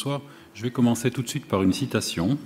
François. Je vais commencer tout de suite par une citation.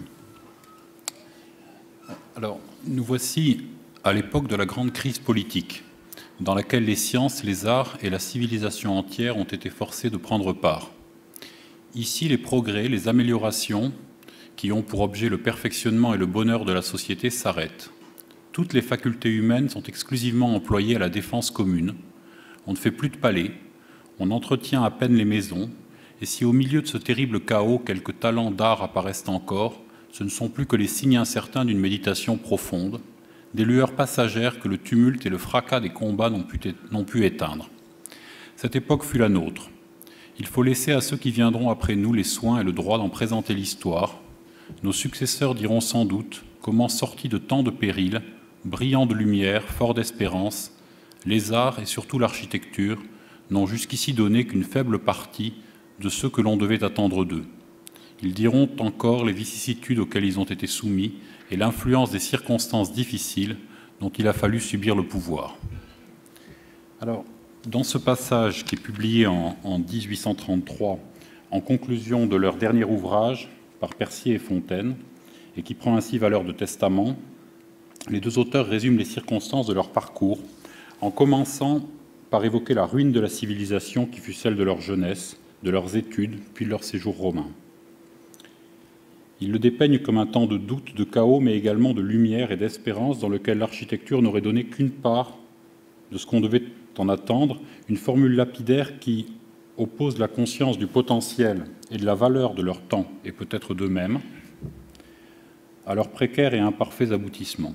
Alors, nous voici à l'époque de la grande crise politique, dans laquelle les sciences, les arts et la civilisation entière ont été forcés de prendre part. Ici, les progrès, les améliorations, qui ont pour objet le perfectionnement et le bonheur de la société, s'arrêtent. Toutes les facultés humaines sont exclusivement employées à la défense commune. On ne fait plus de palais, on entretient à peine les maisons, et si au milieu de ce terrible chaos, quelques talents d'art apparaissent encore, ce ne sont plus que les signes incertains d'une méditation profonde, des lueurs passagères que le tumulte et le fracas des combats n'ont pu éteindre. Cette époque fut la nôtre. Il faut laisser à ceux qui viendront après nous les soins et le droit d'en présenter l'histoire. Nos successeurs diront sans doute comment, sortis de tant de périls, brillants de lumière, forts d'espérance, les arts et surtout l'architecture n'ont jusqu'ici donné qu'une faible partie de ce que l'on devait attendre d'eux. Ils diront encore les vicissitudes auxquelles ils ont été soumis et l'influence des circonstances difficiles dont il a fallu subir le pouvoir. Alors, dans ce passage qui est publié en 1833, en conclusion de leur dernier ouvrage par Percier et Fontaine, et qui prend ainsi valeur de testament, les deux auteurs résument les circonstances de leur parcours, en commençant par évoquer la ruine de la civilisation qui fut celle de leur jeunesse, de leurs études, puis de leur séjour romain. Ils le dépeignent comme un temps de doute, de chaos, mais également de lumière et d'espérance dans lequel l'architecture n'aurait donné qu'une part de ce qu'on devait en attendre, une formule lapidaire qui oppose la conscience du potentiel et de la valeur de leur temps, et peut-être d'eux-mêmes, à leurs précaires et imparfaits aboutissements.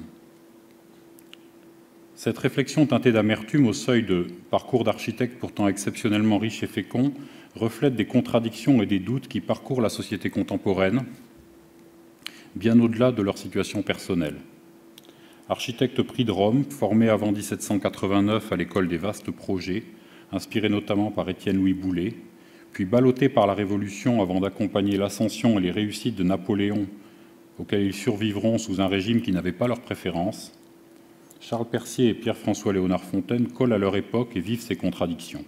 Cette réflexion teintée d'amertume au seuil de parcours d'architecte pourtant exceptionnellement riche et fécond reflète des contradictions et des doutes qui parcourent la société contemporaine, bien au-delà de leur situation personnelle. Architecte prix de Rome, formé avant 1789 à l'école des vastes projets, inspiré notamment par Étienne-Louis Boullée, puis ballotté par la Révolution avant d'accompagner l'ascension et les réussites de Napoléon, auxquelles ils survivront sous un régime qui n'avait pas leur préférence, Charles Percier et Pierre-François Léonard Fontaine collent à leur époque et vivent ces contradictions.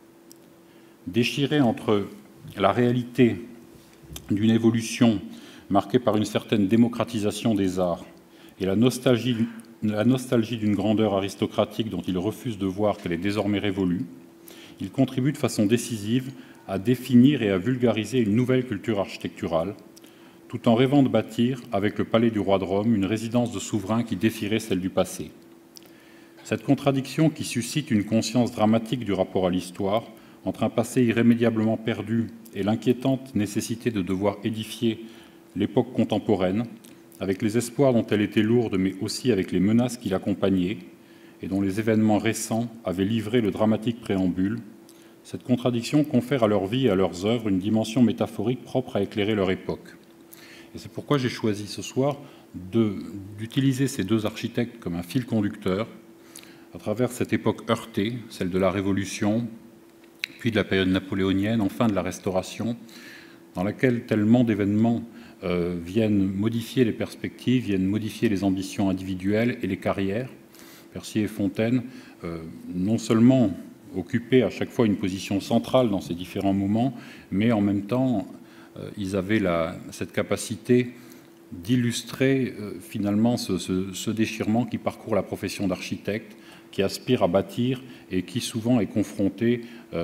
Déchirés entre la réalité d'une évolution marquée par une certaine démocratisation des arts et la nostalgie d'une grandeur aristocratique dont ils refusent de voir qu'elle est désormais révolue, ils contribuent de façon décisive à définir et à vulgariser une nouvelle culture architecturale, tout en rêvant de bâtir, avec le palais du roi de Rome, une résidence de souverain qui défierait celle du passé. Cette contradiction qui suscite une conscience dramatique du rapport à l'histoire, entre un passé irrémédiablement perdu et l'inquiétante nécessité de devoir édifier l'époque contemporaine, avec les espoirs dont elle était lourde, mais aussi avec les menaces qui l'accompagnaient, et dont les événements récents avaient livré le dramatique préambule, cette contradiction confère à leur vie et à leurs œuvres une dimension métaphorique propre à éclairer leur époque. Et c'est pourquoi j'ai choisi ce soir d'utiliser ces deux architectes comme un fil conducteur à travers cette époque heurtée, celle de la Révolution, puis de la période napoléonienne, enfin de la Restauration, dans laquelle tellement d'événements viennent modifier les perspectives, viennent modifier les ambitions individuelles et les carrières. Percier et Fontaine, non seulement occupaient à chaque fois une position centrale dans ces différents moments, mais en même temps, ils avaient cette capacité d'illustrer finalement ce déchirement qui parcourt la profession d'architecte, qui aspire à bâtir et qui souvent est confronté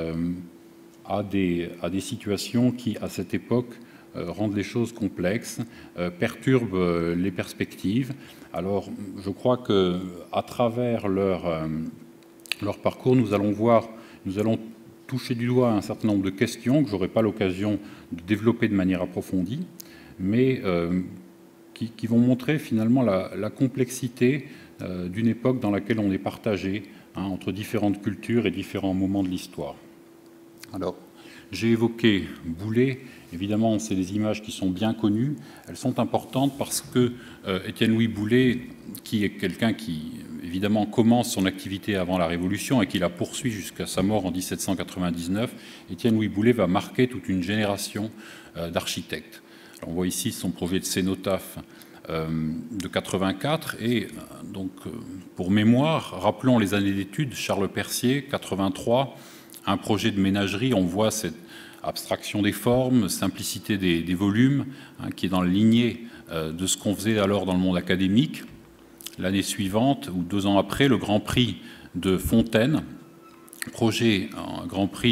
à des situations qui, à cette époque, rendent les choses complexes, perturbent les perspectives. Alors, je crois qu'à travers leur parcours, nous allons toucher du doigt un certain nombre de questions que je n'aurai pas l'occasion de développer de manière approfondie, mais qui vont montrer finalement la complexité d'une époque dans laquelle on est partagé entre différentes cultures et différents moments de l'histoire. Alors, j'ai évoqué Boullée. Évidemment, c'est des images qui sont bien connues. Elles sont importantes parce que Étienne-Louis Boullée, qui est quelqu'un qui, évidemment, commence son activité avant la Révolution et qui la poursuit jusqu'à sa mort en 1799, Étienne-Louis Boullée va marquer toute une génération d'architectes. On voit ici son projet de cénotaphe de 84 et donc pour mémoire, rappelons les années d'études, Charles Percier, 83, un projet de ménagerie, on voit abstraction des formes, simplicité des volumes, hein, qui est dans la lignée de ce qu'on faisait alors dans le monde académique. L'année suivante, ou 2 ans après, le Grand Prix de Fontaine, un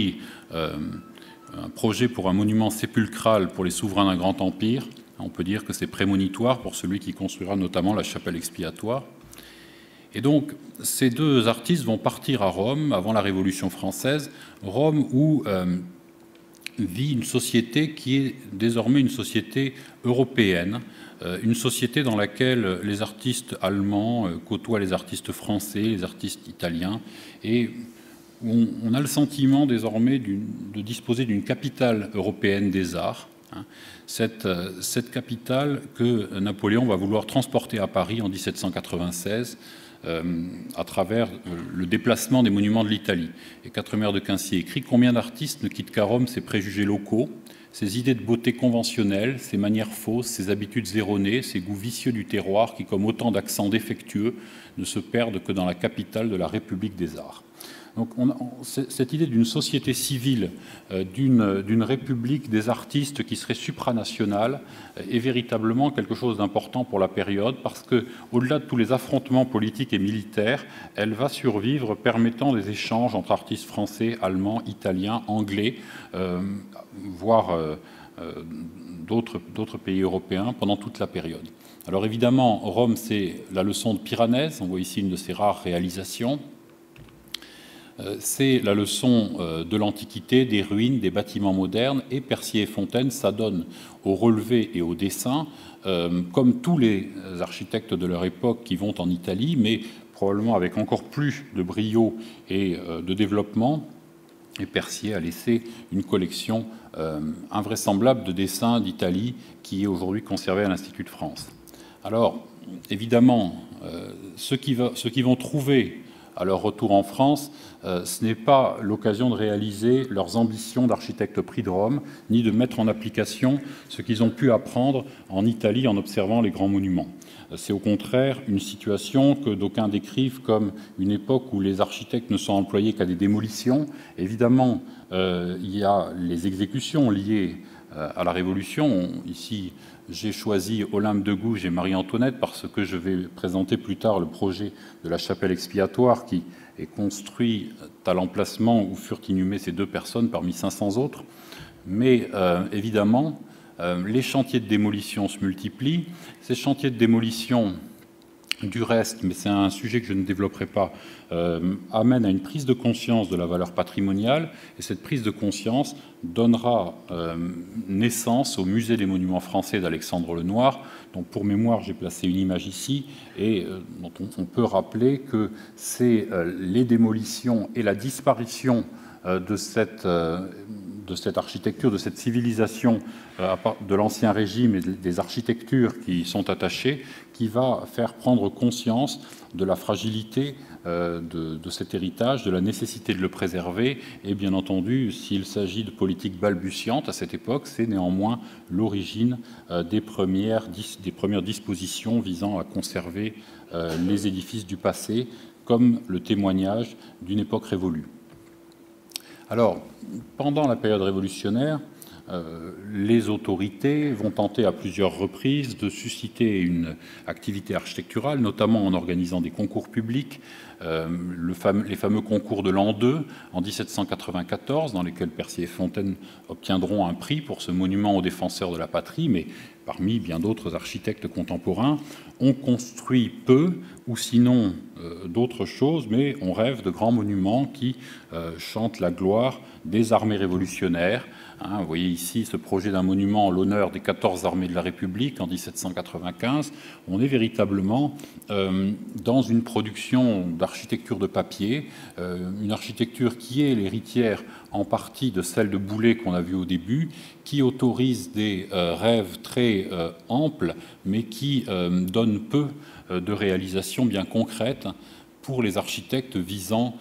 projet pour un monument sépulcral pour les souverains d'un grand empire. On peut dire que c'est prémonitoire pour celui qui construira notamment la chapelle expiatoire. Et donc, ces 2 artistes vont partir à Rome avant la Révolution française, Rome où vit une société qui est désormais une société européenne, une société dans laquelle les artistes allemands côtoient les artistes français, les artistes italiens, et on a le sentiment désormais de disposer d'une capitale européenne des arts, hein. Cette capitale que Napoléon va vouloir transporter à Paris en 1796 à travers le déplacement des monuments de l'Italie. Et Quatremer de Quincy écrit « Combien d'artistes ne quittent qu'à Rome ses préjugés locaux, ses idées de beauté conventionnelles, ses manières fausses, ses habitudes erronées, ses goûts vicieux du terroir qui, comme autant d'accents défectueux, ne se perdent que dans la capitale de la République des arts ». Donc cette idée d'une société civile, d'une république des artistes qui serait supranationale, est véritablement quelque chose d'important pour la période, parce qu'au-delà de tous les affrontements politiques et militaires, elle va survivre permettant des échanges entre artistes français, allemands, italiens, anglais, voire d'autres pays européens pendant toute la période. Alors évidemment, Rome, c'est la leçon de Piranèse, on voit ici une de ses rares réalisations. C'est la leçon de l'Antiquité, des ruines, des bâtiments modernes, et Percier et Fontaine s'adonnent au relevé et au dessin, comme tous les architectes de leur époque qui vont en Italie, mais probablement avec encore plus de brio et de développement. Et Percier a laissé une collection invraisemblable de dessins d'Italie qui est aujourd'hui conservée à l'Institut de France. Alors, évidemment, ceux qui vont trouver à leur retour en France, ce n'est pas l'occasion de réaliser leurs ambitions d'architecte prix de Rome, ni de mettre en application ce qu'ils ont pu apprendre en Italie en observant les grands monuments. C'est au contraire une situation que d'aucuns décrivent comme une époque où les architectes ne sont employés qu'à des démolitions. Évidemment, il y a les exécutions liées à la Révolution. Ici, j'ai choisi Olympe de Gouges et Marie-Antoinette parce que je vais présenter plus tard le projet de la chapelle expiatoire qui est construit à l'emplacement où furent inhumées ces 2 personnes parmi 500 autres. Mais évidemment, les chantiers de démolition se multiplient. Ces chantiers de démolition, du reste, mais c'est un sujet que je ne développerai pas, amène à une prise de conscience de la valeur patrimoniale, et cette prise de conscience donnera naissance au Musée des monuments français d'Alexandre Lenoir, dont pour mémoire j'ai placé une image ici, et dont on peut rappeler que c'est les démolitions et la disparition de cette architecture, de cette civilisation de l'Ancien Régime et des architectures qui y sont attachées, qui va faire prendre conscience de la fragilité de cet héritage, de la nécessité de le préserver. Et bien entendu, s'il s'agit de politiques balbutiantes à cette époque, c'est néanmoins l'origine des premières dispositions visant à conserver les édifices du passé comme le témoignage d'une époque révolue. Alors, pendant la période révolutionnaire, les autorités vont tenter à plusieurs reprises de susciter une activité architecturale, notamment en organisant des concours publics, les fameux concours de l'an 2 en 1794, dans lesquels Percier et Fontaine obtiendront un prix pour ce monument aux défenseurs de la patrie, mais parmi bien d'autres architectes contemporains, on construit peu, ou sinon d'autres choses, mais on rêve de grands monuments qui chantent la gloire des armées révolutionnaires. Vous voyez ici ce projet d'un monument en l'honneur des 14 armées de la République en 1795. On est véritablement dans une production d'architecture de papier, une architecture qui est l'héritière en partie de celle de Boullée qu'on a vue au début, qui autorise des rêves très amples, mais qui donne peu de réalisations bien concrètes pour les architectes visant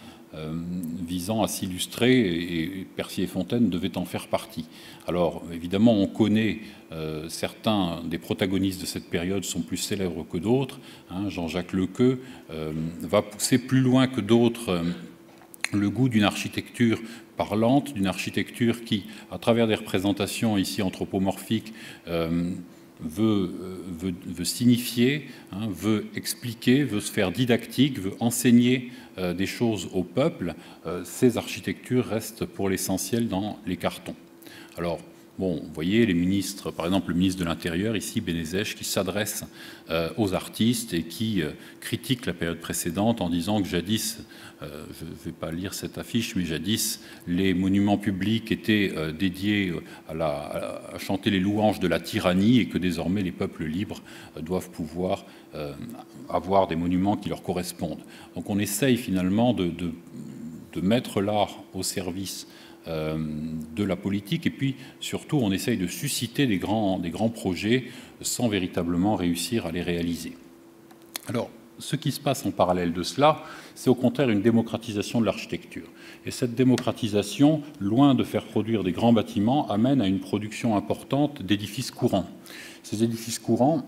à s'illustrer, et Percier et Fontaine devaient en faire partie. Alors, évidemment, on connaît certains des protagonistes de cette période sont plus célèbres que d'autres. Jean-Jacques Lequeux va pousser plus loin que d'autres le goût d'une architecture parlante, d'une architecture qui, à travers des représentations ici anthropomorphiques, veut signifier, veut expliquer, veut se faire didactique, veut enseigner des choses au peuple. Ces architectures restent pour l'essentiel dans les cartons. Alors, bon, vous voyez les ministres, par exemple le ministre de l'Intérieur, ici, Benezech, qui s'adresse aux artistes et qui critique la période précédente en disant que jadis, je ne vais pas lire cette affiche, mais jadis, les monuments publics étaient dédiés à chanter les louanges de la tyrannie et que désormais les peuples libres doivent pouvoir avoir des monuments qui leur correspondent. Donc on essaye finalement de mettre l'art au service de la politique, et puis surtout on essaye de susciter des grands projets sans véritablement réussir à les réaliser. Alors, ce qui se passe en parallèle de cela, c'est au contraire une démocratisation de l'architecture. Et cette démocratisation, loin de faire produire des grands bâtiments, amène à une production importante d'édifices courants. Ces édifices courants,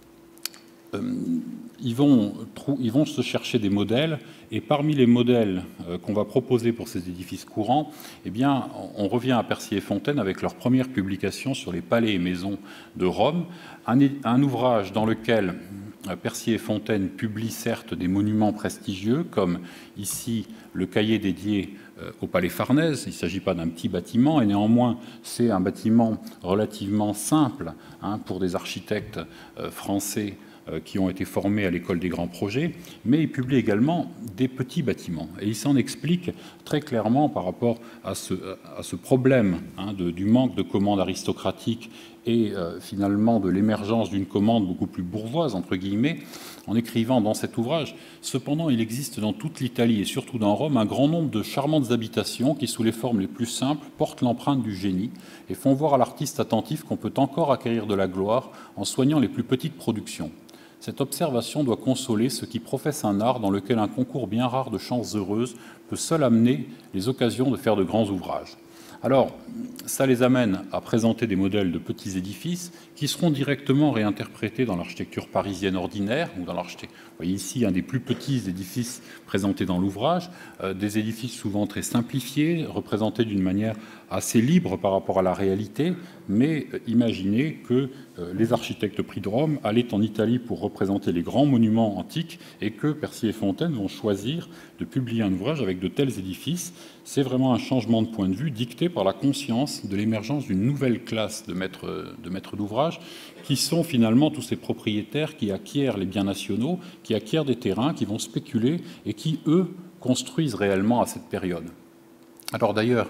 ils vont se chercher des modèles, et parmi les modèles qu'on va proposer pour ces édifices courants, eh bien, on revient à Percier-Fontaine avec leur première publication sur les palais et maisons de Rome, un ouvrage dans lequel Percier-Fontaine publie certes des monuments prestigieux, comme ici le cahier dédié au Palais Farnèse. Il ne s'agit pas d'un petit bâtiment, et néanmoins c'est un bâtiment relativement simple pour des architectes français qui ont été formés à l'école des grands projets, mais il publie également des petits bâtiments. Et il s'en explique très clairement par rapport à ce problème du manque de commandes aristocratiques et finalement de l'émergence d'une commande beaucoup plus bourgeoise, entre guillemets, en écrivant dans cet ouvrage. Cependant, il existe dans toute l'Italie et surtout dans Rome un grand nombre de charmantes habitations qui, sous les formes les plus simples, portent l'empreinte du génie et font voir à l'artiste attentif qu'on peut encore acquérir de la gloire en soignant les plus petites productions. Cette observation doit consoler ceux qui professent un art dans lequel un concours bien rare de chances heureuses peut seul amener les occasions de faire de grands ouvrages. Alors, ça les amène à présenter des modèles de petits édifices qui seront directement réinterprétés dans l'architecture parisienne ordinaire, ou dans l'architecture. Vous voyez ici un des plus petits édifices présentés dans l'ouvrage, des édifices souvent très simplifiés, représentés d'une manière assez libre par rapport à la réalité, mais imaginez que les architectes prix de Rome allaient en Italie pour représenter les grands monuments antiques et que Percier-Fontaine vont choisir de publier un ouvrage avec de tels édifices. C'est vraiment un changement de point de vue dicté par la conscience de l'émergence d'une nouvelle classe de maîtres d'ouvrage qui sont finalement tous ces propriétaires qui acquièrent les biens nationaux, qui acquièrent des terrains, qui vont spéculer et qui, eux, construisent réellement à cette période. Alors d'ailleurs,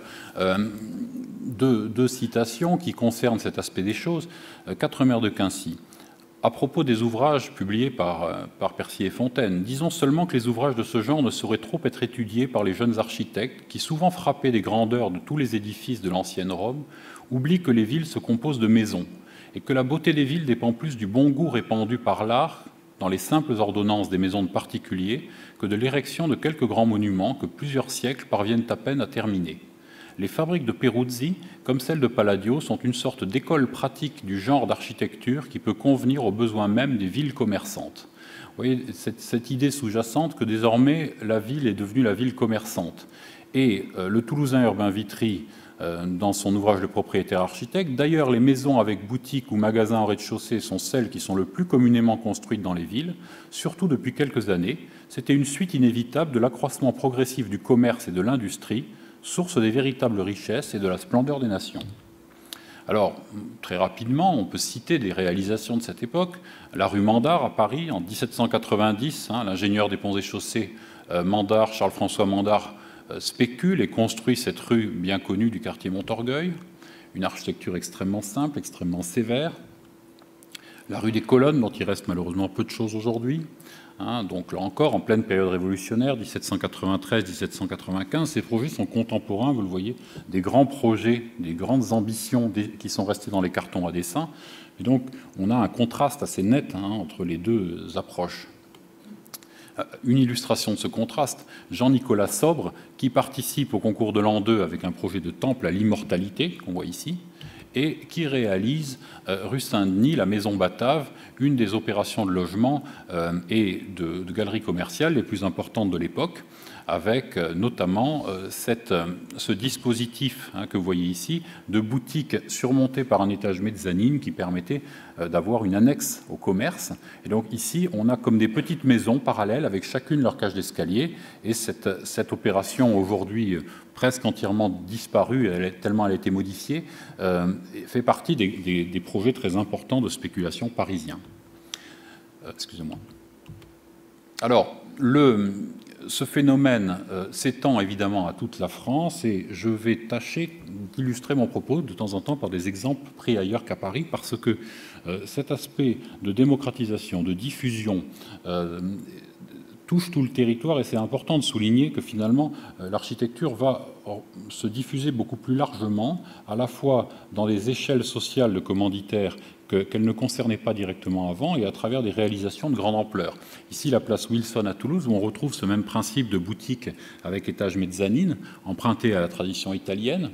deux citations qui concernent cet aspect des choses. Quatremer de Quincy. À propos des ouvrages publiés par Percier-Fontaine, disons seulement que les ouvrages de ce genre ne sauraient trop être étudiés par les jeunes architectes qui, souvent frappés des grandeurs de tous les édifices de l'ancienne Rome, oublient que les villes se composent de maisons et que la beauté des villes dépend plus du bon goût répandu par l'art dans les simples ordonnances des maisons de particuliers que de l'érection de quelques grands monuments que plusieurs siècles parviennent à peine à terminer. Les fabriques de Peruzzi, comme celles de Palladio, sont une sorte d'école pratique du genre d'architecture qui peut convenir aux besoins même des villes commerçantes. Vous voyez cette idée sous-jacente que désormais la ville est devenue la ville commerçante. Et le Toulousain Urbain Vitry, dans son ouvrage Le propriétaire architecte, d'ailleurs les maisons avec boutiques ou magasins en rez-de-chaussée sont celles qui sont le plus communément construites dans les villes, surtout depuis quelques années. C'était une suite inévitable de l'accroissement progressif du commerce et de l'industrie, source des véritables richesses et de la splendeur des nations. Alors, très rapidement, on peut citer des réalisations de cette époque. La rue Mandar à Paris, en 1790, l'ingénieur des ponts et chaussées Mandar, Charles-François Mandar, spécule et construit cette rue bien connue du quartier Montorgueil, une architecture extrêmement simple, extrêmement sévère. La rue des Colonnes, dont il reste malheureusement peu de choses aujourd'hui. Donc là encore, en pleine période révolutionnaire, 1793-1795, ces projets sont contemporains, vous le voyez, des grands projets, des grandes ambitions qui sont restées dans les cartons à dessin. Et donc, on a un contraste assez net entre les deux approches. Une illustration de ce contraste, Jean-Nicolas Sobre, qui participe au concours de l'an 2 avec un projet de temple à l'immortalité, qu'on voit ici, et qui réalise rue Saint-Denis, la Maison Batave, une des opérations de logement et de galeries commerciales les plus importantes de l'époque, avec notamment ce dispositif que vous voyez ici, de boutique surmontée par un étage mezzanine qui permettait d'avoir une annexe au commerce. Et donc ici, on a comme des petites maisons parallèles avec chacune leur cage d'escalier. Et cette opération, aujourd'hui presque entièrement disparue, tellement elle a été modifiée, fait partie des projets très importants de spéculation parisiens. Excusez-moi. Alors, ce phénomène s'étend évidemment à toute la France et je vais tâcher d'illustrer mon propos de temps en temps par des exemples pris ailleurs qu'à Paris parce que cet aspect de démocratisation, de diffusion touche tout le territoire et c'est important de souligner que finalement l'architecture va se diffuser beaucoup plus largement, à la fois dans des échelles sociales de commanditaires qu'elle ne concernait pas directement avant et à travers des réalisations de grande ampleur. Ici, la place Wilson à Toulouse, où on retrouve ce même principe de boutique avec étage mezzanine, emprunté à la tradition italienne.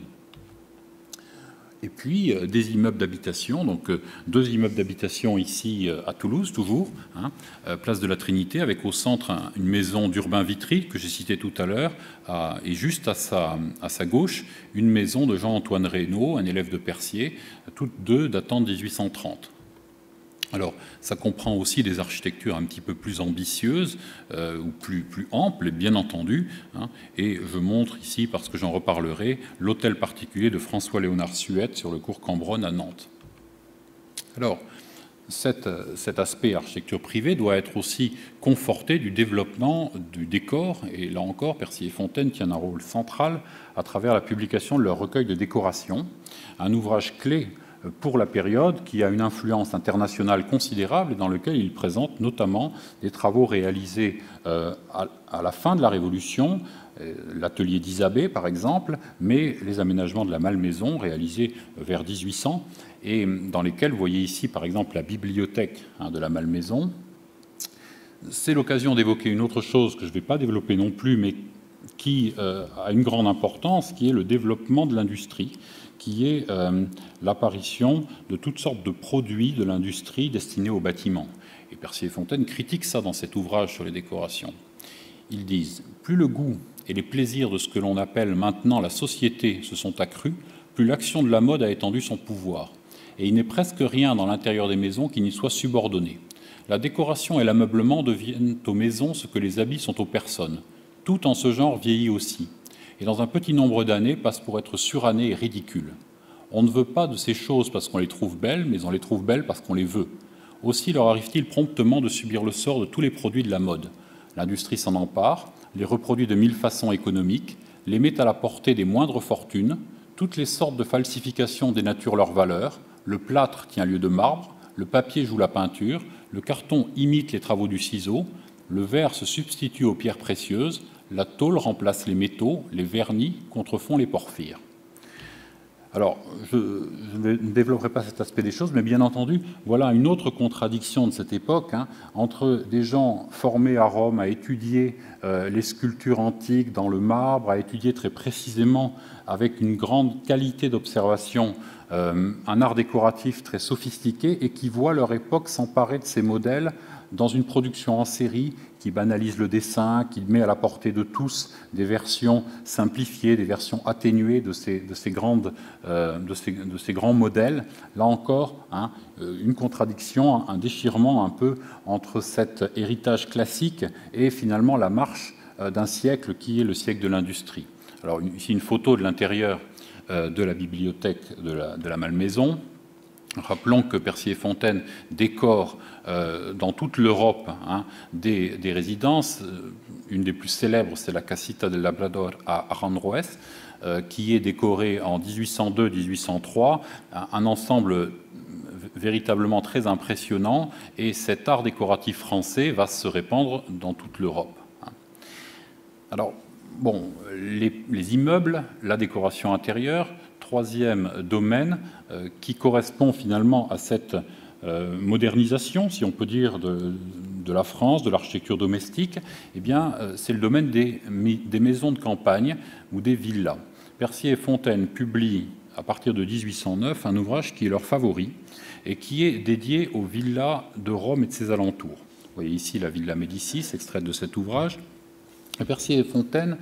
Et puis, des immeubles d'habitation, donc 2 immeubles d'habitation ici à Toulouse, toujours, place de la Trinité, avec au centre une maison d'Urbain Vitry, que j'ai citée tout à l'heure, et juste à sa gauche, une maison de Jean-Antoine Reynaud, un élève de Percier, toutes deux datant de 1830. Alors, ça comprend aussi des architectures un petit peu plus ambitieuses ou plus amples, bien entendu. Et je montre ici, parce que j'en reparlerai, l'hôtel particulier de François-Léonard Suette sur le cours Cambronne à Nantes. Alors, cet aspect architecture privée doit être aussi conforté du développement du décor. Et là encore, Percier et Fontaine tiennent un rôle central à travers la publication de leur recueil de décoration, un ouvrage clé pour la période, qui a une influence internationale considérable et dans lequel il présente notamment des travaux réalisés à la fin de la Révolution, l'atelier d'Isabey par exemple, mais les aménagements de la Malmaison réalisés vers 1800 et dans lesquels vous voyez ici par exemple la bibliothèque de la Malmaison. C'est l'occasion d'évoquer une autre chose que je ne vais pas développer non plus, mais qui a une grande importance, qui est le développement de l'industrie, qui est l'apparition de toutes sortes de produits de l'industrie destinés au bâtiment. Et Percier et Fontaine critiquent ça dans cet ouvrage sur les décorations. Ils disent « Plus le goût et les plaisirs de ce que l'on appelle maintenant la société se sont accrus, plus l'action de la mode a étendu son pouvoir. Et il n'est presque rien dans l'intérieur des maisons qui n'y soit subordonné. La décoration et l'ameublement deviennent aux maisons ce que les habits sont aux personnes. Tout en ce genre vieillit aussi. Et dans un petit nombre d'années, passe pour être suranné et ridicule. On ne veut pas de ces choses parce qu'on les trouve belles, mais on les trouve belles parce qu'on les veut. Aussi leur arrive-t-il promptement de subir le sort de tous les produits de la mode. L'industrie s'en empare, les reproduit de 1000 façons économiques, les met à la portée des moindres fortunes, toutes les sortes de falsifications dénaturent leur valeur, le plâtre tient lieu de marbre, le papier joue la peinture, le carton imite les travaux du ciseau, le verre se substitue aux pierres précieuses, la tôle remplace les métaux, les vernis contrefont les porphyres. Alors, je ne développerai pas cet aspect des choses, mais bien entendu, voilà une autre contradiction de cette époque, entre des gens formés à Rome à étudier les sculptures antiques dans le marbre, à étudier très précisément, avec une grande qualité d'observation, un art décoratif très sophistiqué, et qui voient leur époque s'emparer de ces modèles dans une production en série qui banalise le dessin, qui met à la portée de tous des versions simplifiées, des versions atténuées de ces grands modèles. Là encore, une contradiction, un déchirement un peu entre cet héritage classique et finalement la marche d'un siècle qui est le siècle de l'industrie. Alors ici une photo de l'intérieur de la bibliothèque de la Malmaison. Rappelons que Percier et Fontaine décorent dans toute l'Europe des résidences. Une des plus célèbres, c'est la Casita del Labrador à Aranjuez, qui est décorée en 1802-1803, un ensemble véritablement très impressionnant, et cet art décoratif français va se répandre dans toute l'Europe. Alors, bon, les immeubles, la décoration intérieure, troisième domaine qui correspond finalement à cette modernisation, si on peut dire, de la France, de l'architecture domestique, eh bien, c'est le domaine des maisons de campagne ou des villas. Percier et Fontaine publient à partir de 1809, un ouvrage qui est leur favori et qui est dédié aux villas de Rome et de ses alentours. Vous voyez ici la Villa Médicis, extraite de cet ouvrage. Percier et Fontaine,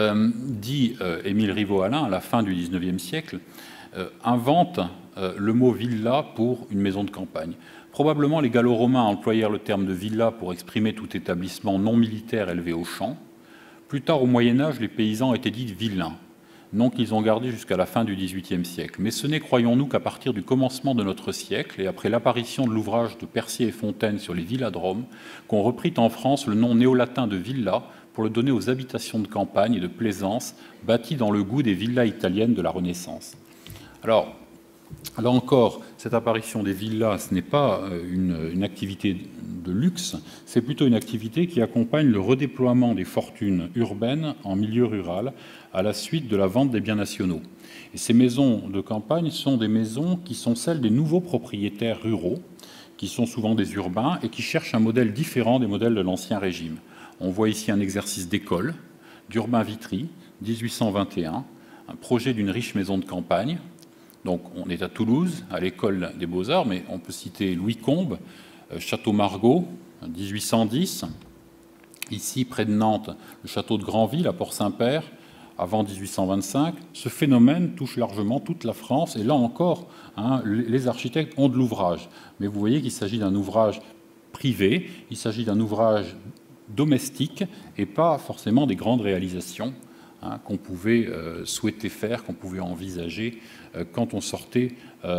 dit Émile Riveau-Alain, à la fin du XIXe siècle, invente le mot villa pour une maison de campagne. Probablement, les Gallo-Romains employèrent le terme de villa pour exprimer tout établissement non militaire élevé au champ. Plus tard, au Moyen-Âge, les paysans étaient dits villains, nom qu'ils ont gardé jusqu'à la fin du XVIIIe siècle. Mais ce n'est, croyons-nous, qu'à partir du commencement de notre siècle, et après l'apparition de l'ouvrage de Percier et Fontaine sur les villas de Rome, qu'on reprit en France le nom néo-latin de villa pour le donner aux habitations de campagne et de plaisance bâties dans le goût des villas italiennes de la Renaissance. Alors, là encore, cette apparition des villas, ce n'est pas une activité de luxe, c'est plutôt une activité qui accompagne le redéploiement des fortunes urbaines en milieu rural à la suite de la vente des biens nationaux. Et ces maisons de campagne sont des maisons qui sont celles des nouveaux propriétaires ruraux, qui sont souvent des urbains et qui cherchent un modèle différent des modèles de l'Ancien Régime. On voit ici un exercice d'école d'Urbain Vitry, 1821, un projet d'une riche maison de campagne. Donc on est à Toulouse, à l'école des Beaux-Arts, mais on peut citer Louis Combes, Château Margaux, 1810. Ici, près de Nantes, le château de Granville, à Port-Saint-Père, avant 1825. Ce phénomène touche largement toute la France, et là encore, les architectes ont de l'ouvrage. Mais vous voyez qu'il s'agit d'un ouvrage privé, il s'agit d'un ouvrage domestique, et pas forcément des grandes réalisations qu'on pouvait souhaiter faire, qu'on pouvait envisager quand on sortait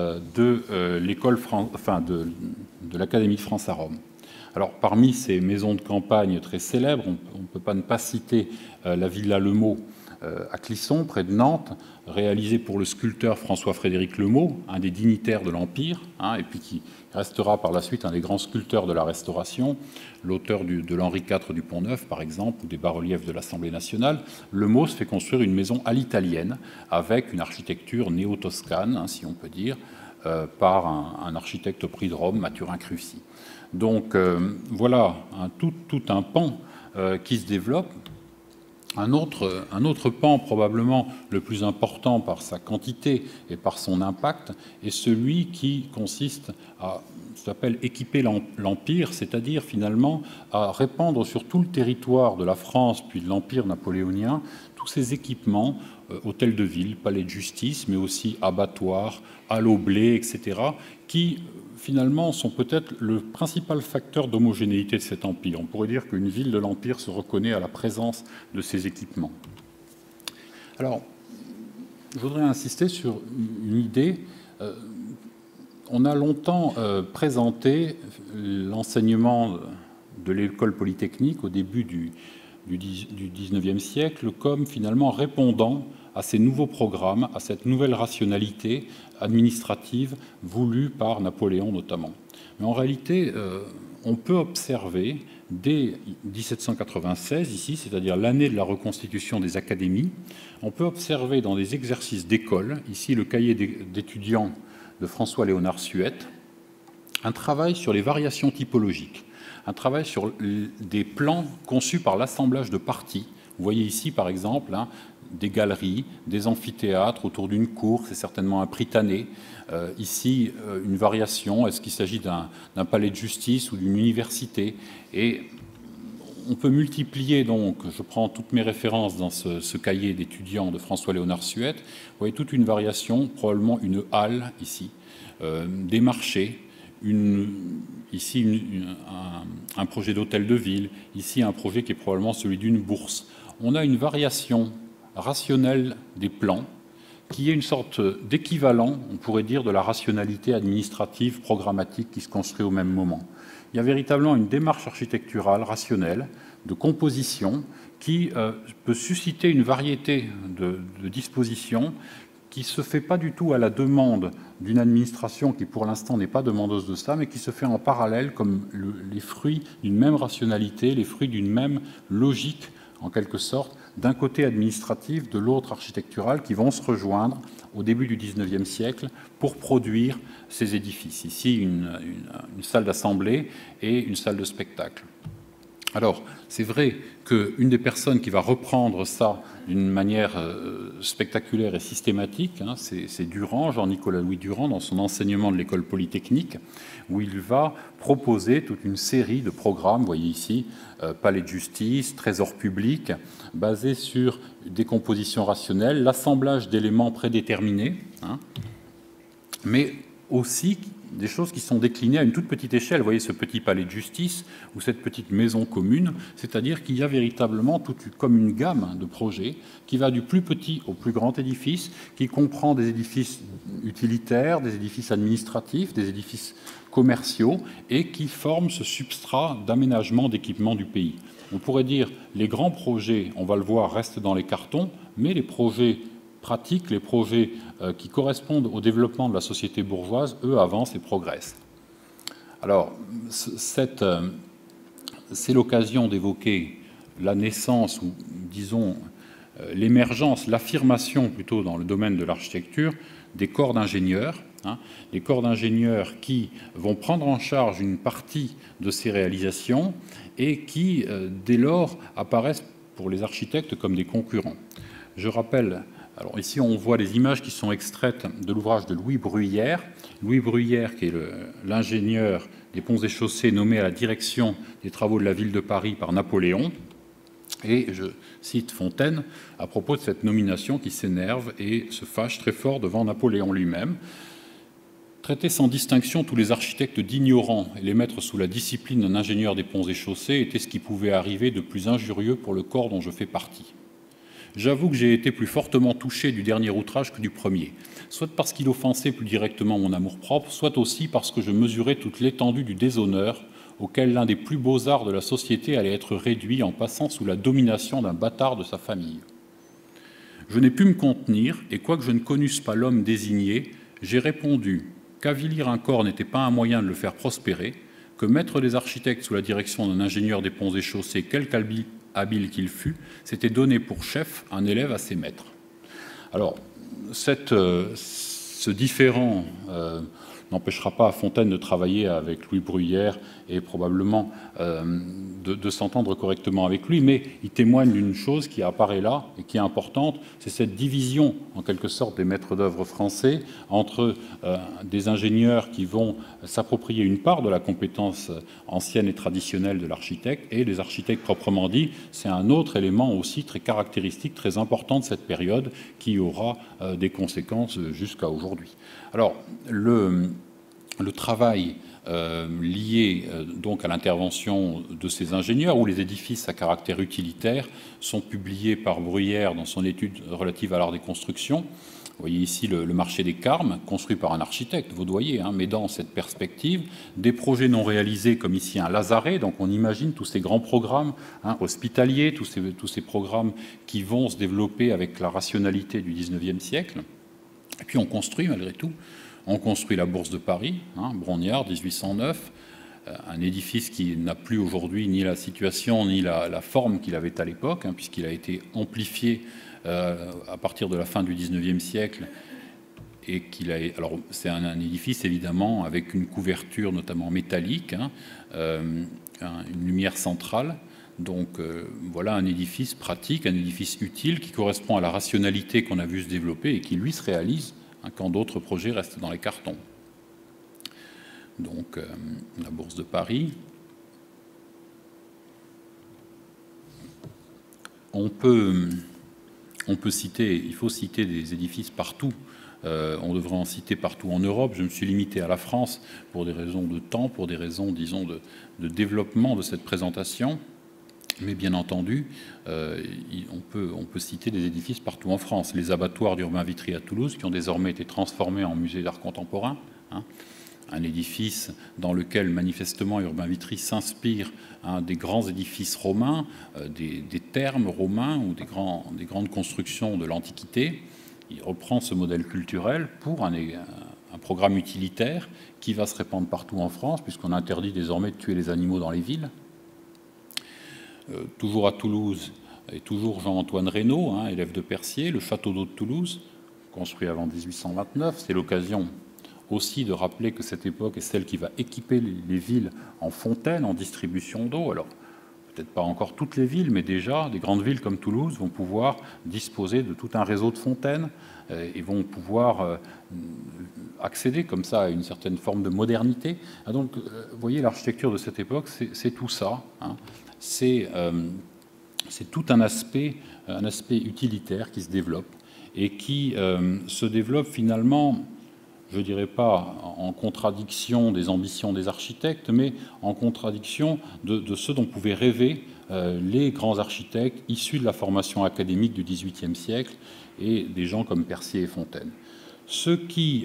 de l'école, enfin de l'Académie de France à Rome. Alors, parmi ces maisons de campagne très célèbres, on ne peut pas ne pas citer la Villa Lemot à Clisson, près de Nantes, réalisée pour le sculpteur François-Frédéric Lemot, un des dignitaires de l'Empire, et puis qui restera par la suite un des grands sculpteurs de la Restauration, l'auteur de l'Henri IV du Pont-Neuf, par exemple, ou des bas-reliefs de l'Assemblée nationale. Lemot se fait construire une maison à l'italienne, avec une architecture néo-toscane, si on peut dire, par un architecte au prix de Rome, Mathurin Cruci. Donc voilà tout un pan qui se développe. Un autre pan, probablement le plus important par sa quantité et par son impact, est celui qui consiste à, s'appelle équiper l'Empire, c'est-à-dire finalement à répandre sur tout le territoire de la France puis de l'Empire napoléonien tous ces équipements, hôtels de ville, palais de justice, mais aussi abattoirs, halles au blé, etc., qui finalement sont peut-être le principal facteur d'homogénéité de cet empire. On pourrait dire qu'une ville de l'empire se reconnaît à la présence de ces équipements. Alors, je voudrais insister sur une idée. On a longtemps présenté l'enseignement de l'école polytechnique au début du XIXe siècle comme finalement répondant à ces nouveaux programmes, à cette nouvelle rationalité administrative voulue par Napoléon notamment. Mais en réalité, on peut observer dès 1796, ici, c'est-à-dire l'année de la reconstitution des académies, on peut observer dans des exercices d'école, ici le cahier d'étudiants de François-Léonard Suette, un travail sur les variations typologiques, un travail sur des plans conçus par l'assemblage de parties. Vous voyez ici, par exemple, des galeries, des amphithéâtres autour d'une cour, c'est certainement un Prytanée. Ici, une variation, est-ce qu'il s'agit d'un palais de justice ou d'une université? Et on peut multiplier, donc, je prends toutes mes références dans ce cahier d'étudiants de François-Léonard Suette, vous voyez toute une variation, probablement une halle ici, des marchés, ici un projet d'hôtel de ville, ici un projet qui est probablement celui d'une bourse. On a une variation rationnelle des plans qui est une sorte d'équivalent, on pourrait dire, de la rationalité administrative programmatique qui se construit au même moment. Il y a véritablement une démarche architecturale rationnelle de composition qui peut susciter une variété de dispositions qui ne se fait pas du tout à la demande d'une administration qui, pour l'instant, n'est pas demandeuse de ça, mais qui se fait en parallèle comme les fruits d'une même rationalité, les fruits d'une même logique, en quelque sorte, d'un côté administratif, de l'autre architectural, qui vont se rejoindre au début du XIXe siècle pour produire ces édifices. Ici, une salle d'assemblée et une salle de spectacle. Alors, c'est vrai qu'une des personnes qui va reprendre ça d'une manière spectaculaire et systématique, hein, c'est Durand, Jean-Nicolas-Louis Durand, dans son enseignement de l'école polytechnique, où il va proposer toute une série de programmes, vous voyez ici, palais de justice, trésor public, basés sur des compositions rationnelles, l'assemblage d'éléments prédéterminés, hein, mais aussi des choses qui sont déclinées à une toute petite échelle. Vous voyez ce petit palais de justice ou cette petite maison commune, c'est-à-dire qu'il y a véritablement comme une gamme de projets qui va du plus petit au plus grand édifice, qui comprend des édifices utilitaires, des édifices administratifs, des édifices commerciaux, et qui forment ce substrat d'aménagement d'équipement du pays. On pourrait dire les grands projets, on va le voir, restent dans les cartons, mais les projets pratiques, les projets qui correspondent au développement de la société bourgeoise, eux, avancent et progressent. Alors, c'est l'occasion d'évoquer la naissance, ou disons l'émergence, l'affirmation plutôt dans le domaine de l'architecture, des corps d'ingénieurs, hein, les corps d'ingénieurs qui vont prendre en charge une partie de ces réalisations et qui, dès lors, apparaissent pour les architectes comme des concurrents. Je rappelle... Alors ici, on voit les images qui sont extraites de l'ouvrage de Louis Bruyère. Louis Bruyère, qui est l'ingénieur des ponts et chaussées nommé à la direction des travaux de la ville de Paris par Napoléon. Et je cite Fontaine à propos de cette nomination qui s'énerve et se fâche très fort devant Napoléon lui-même. Traiter sans distinction tous les architectes d'ignorants et les mettre sous la discipline d'un ingénieur des ponts et chaussées était ce qui pouvait arriver de plus injurieux pour le corps dont je fais partie. J'avoue que j'ai été plus fortement touché du dernier outrage que du premier, soit parce qu'il offensait plus directement mon amour-propre, soit aussi parce que je mesurais toute l'étendue du déshonneur auquel l'un des plus beaux arts de la société allait être réduit en passant sous la domination d'un bâtard de sa famille. Je n'ai pu me contenir, et quoique je ne connusse pas l'homme désigné, j'ai répondu qu'avilir un corps n'était pas un moyen de le faire prospérer, que mettre des architectes sous la direction d'un ingénieur des ponts et chaussées, quelque habile qu'il fût, s'était donné pour chef un élève à ses maîtres. Alors, ce différend n'empêchera pas Fontaine de travailler avec Louis Bruyère et probablement de s'entendre correctement avec lui, mais il témoigne d'une chose qui apparaît là et qui est importante, c'est cette division, en quelque sorte, des maîtres d'œuvre français entre des ingénieurs qui vont s'approprier une part de la compétence ancienne et traditionnelle de l'architecte et les architectes proprement dit. C'est un autre élément aussi très caractéristique, très important de cette période qui aura des conséquences jusqu'à aujourd'hui. Alors, le travail lié donc à l'intervention de ces ingénieurs ou les édifices à caractère utilitaire sont publiés par Bruyère dans son étude relative à l'art des constructions. Vous voyez ici le marché des Carmes, construit par un architecte vaudoyer, hein, mais dans cette perspective, des projets non réalisés comme ici un lazaret, donc on imagine tous ces grands programmes hospitaliers, tous ces programmes qui vont se développer avec la rationalité du XIXe siècle. Et puis on construit malgré tout. On construit la Bourse de Paris, Brongniart, 1809, un édifice qui n'a plus aujourd'hui ni la situation ni la forme qu'il avait à l'époque, puisqu'il a été amplifié à partir de la fin du XIXe siècle. Et alors c'est un édifice évidemment avec une couverture notamment métallique, une lumière centrale. Donc voilà un édifice pratique, un édifice utile qui correspond à la rationalité qu'on a vu se développer et qui lui se réalise quand d'autres projets restent dans les cartons. Donc, la Bourse de Paris. On peut citer, il faut citer des édifices partout. On devrait en citer partout en Europe. Je me suis limité à la France pour des raisons de temps, pour des raisons, disons, de développement de cette présentation. Mais bien entendu, on peut citer des édifices partout en France. Les abattoirs d'Urbain Vitry à Toulouse, qui ont désormais été transformés en musée d'art contemporain. Un édifice dans lequel, manifestement, Urbain Vitry s'inspire des grands édifices romains, des thermes romains ou des grandes constructions de l'Antiquité. Il reprend ce modèle culturel pour un programme utilitaire qui va se répandre partout en France, puisqu'on interdit désormais de tuer les animaux dans les villes. Toujours à Toulouse, et toujours Jean-Antoine Reynaud, élève de Percier, le château d'eau de Toulouse, construit avant 1829. C'est l'occasion aussi de rappeler que cette époque est celle qui va équiper les villes en fontaines, en distribution d'eau. Alors, peut-être pas encore toutes les villes, mais déjà des grandes villes comme Toulouse vont pouvoir disposer de tout un réseau de fontaines et vont pouvoir accéder comme ça à une certaine forme de modernité. Donc, vous voyez, l'architecture de cette époque, c'est tout ça. Hein. C'est tout un aspect utilitaire qui se développe et qui se développe finalement, je ne dirais pas en contradiction des ambitions des architectes, mais en contradiction de ce dont pouvaient rêver les grands architectes issus de la formation académique du XVIIIe siècle et des gens comme Percier et Fontaine. Ce qui,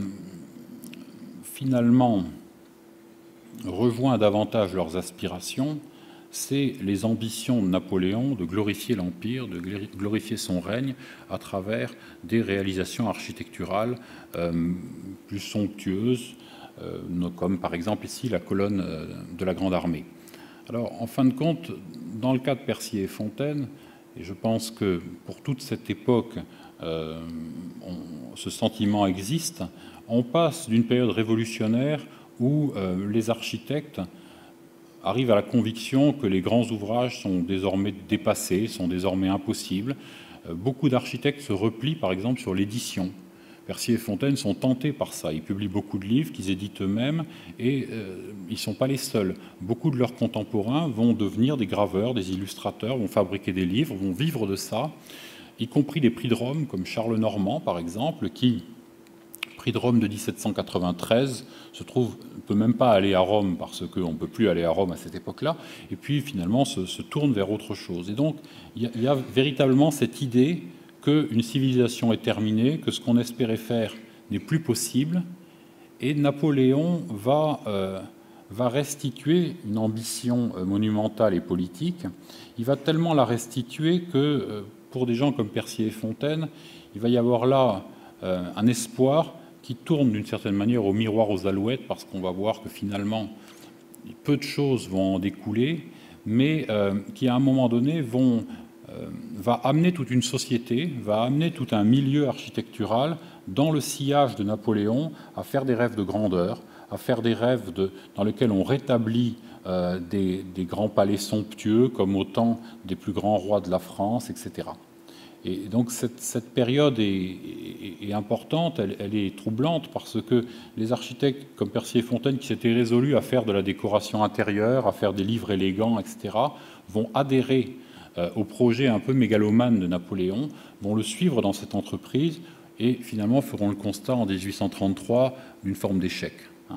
finalement, rejoint davantage leurs aspirations, c'est les ambitions de Napoléon de glorifier l'Empire, de glorifier son règne à travers des réalisations architecturales plus somptueuses, comme par exemple ici la colonne de la Grande Armée. Alors, en fin de compte, dans le cas de Percier et Fontaine, et je pense que pour toute cette époque, ce sentiment existe, on passe d'une période révolutionnaire où les architectes arrivent à la conviction que les grands ouvrages sont désormais dépassés, sont désormais impossibles. Beaucoup d'architectes se replient, par exemple, sur l'édition. Percier et Fontaine sont tentés par ça. Ils publient beaucoup de livres qu'ils éditent eux-mêmes et ils ne sont pas les seuls. Beaucoup de leurs contemporains vont devenir des graveurs, des illustrateurs, vont fabriquer des livres, vont vivre de ça, y compris des prix de Rome, comme Charles Normand, par exemple, qui, prix de Rome de 1793, se trouve, ne peut même pas aller à Rome parce qu'on ne peut plus aller à Rome à cette époque-là, et puis finalement se tourne vers autre chose. Et donc, il y a véritablement cette idée qu'une civilisation est terminée, que ce qu'on espérait faire n'est plus possible, et Napoléon va restituer une ambition monumentale et politique. Il va tellement la restituer que, pour des gens comme Percier et Fontaine, il va y avoir là un espoir qui tourne d'une certaine manière au miroir aux alouettes, parce qu'on va voir que finalement, peu de choses vont en découler, mais qui à un moment donné va amener toute une société, va amener tout un milieu architectural dans le sillage de Napoléon à faire des rêves de grandeur, à faire des rêves dans lesquels on rétablit des grands palais somptueux comme au temps des plus grands rois de la France, etc. Et donc cette période est importante, elle est troublante, parce que les architectes comme Percier et Fontaine, qui s'étaient résolus à faire de la décoration intérieure, à faire des livres élégants, etc., vont adhérer au projet un peu mégalomane de Napoléon, vont le suivre dans cette entreprise et finalement feront le constat en 1833 d'une forme d'échec.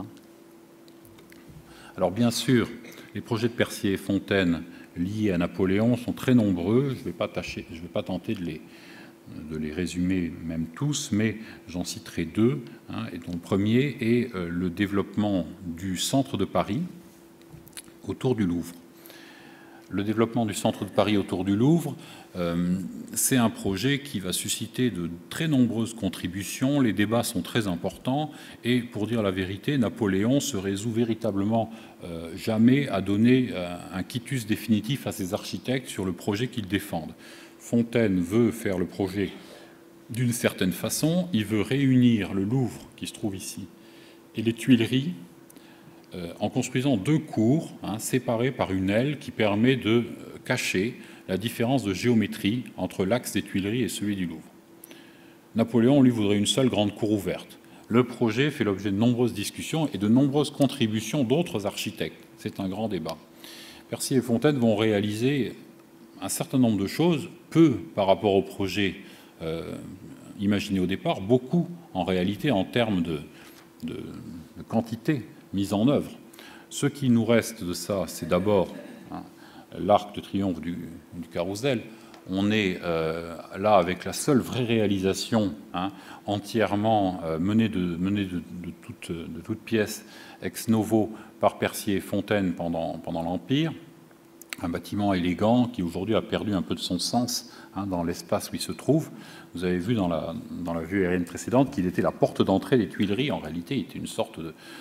Alors bien sûr, les projets de Percier et Fontaine liés à Napoléon sont très nombreux. Je ne vais pas tenter de les résumer même tous, mais j'en citerai deux. Et dont le premier est le développement du centre de Paris autour du Louvre. Le développement du centre de Paris autour du Louvre, c'est un projet qui va susciter de très nombreuses contributions. Les débats sont très importants et, pour dire la vérité, Napoléon se résout véritablement jamais à donner un quitus définitif à ses architectes sur le projet qu'ils défendent. Fontaine veut faire le projet d'une certaine façon. Il veut réunir le Louvre, qui se trouve ici, et les Tuileries, en construisant deux cours séparées par une aile qui permet de cacher la différence de géométrie entre l'axe des Tuileries et celui du Louvre. Napoléon, lui, voudrait une seule grande cour ouverte. Le projet fait l'objet de nombreuses discussions et de nombreuses contributions d'autres architectes. C'est un grand débat. Percier et Fontaine vont réaliser un certain nombre de choses, peu par rapport au projet imaginé au départ, beaucoup en réalité en termes de quantité mise en œuvre. Ce qui nous reste de ça, c'est d'abord l'arc de triomphe du Carrousel. On est là avec la seule vraie réalisation entièrement menée de toutes pièces ex novo par Percier et Fontaine pendant l'Empire. Un bâtiment élégant qui aujourd'hui a perdu un peu de son sens dans l'espace où il se trouve. Vous avez vu dans la vue aérienne précédente qu'il était la porte d'entrée des Tuileries. En réalité, il était une sorte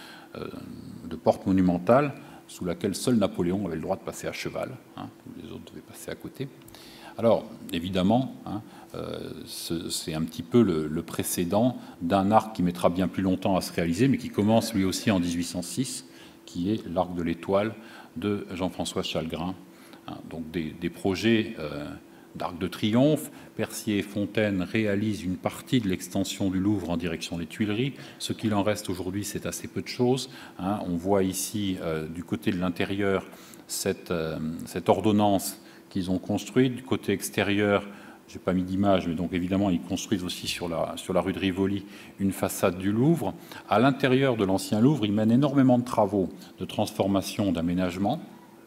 de porte monumentale sous laquelle seul Napoléon avait le droit de passer à cheval. Les autres devaient passer à côté. Alors, évidemment, c'est un petit peu le précédent d'un arc qui mettra bien plus longtemps à se réaliser, mais qui commence lui aussi en 1806, qui est l'arc de l'Étoile de Jean-François Chalgrin, hein, donc des projets d'Arc de Triomphe. Percier et Fontaine réalisent une partie de l'extension du Louvre en direction des Tuileries. Ce qu'il en reste aujourd'hui, c'est assez peu de choses, hein. On voit ici, du côté de l'intérieur, cette ordonnance qu'ils ont construite. Du côté extérieur, je n'ai pas mis d'image, mais donc évidemment, ils construisent aussi sur la rue de Rivoli une façade du Louvre. À l'intérieur de l'ancien Louvre, ils mènent énormément de travaux de transformation, d'aménagement.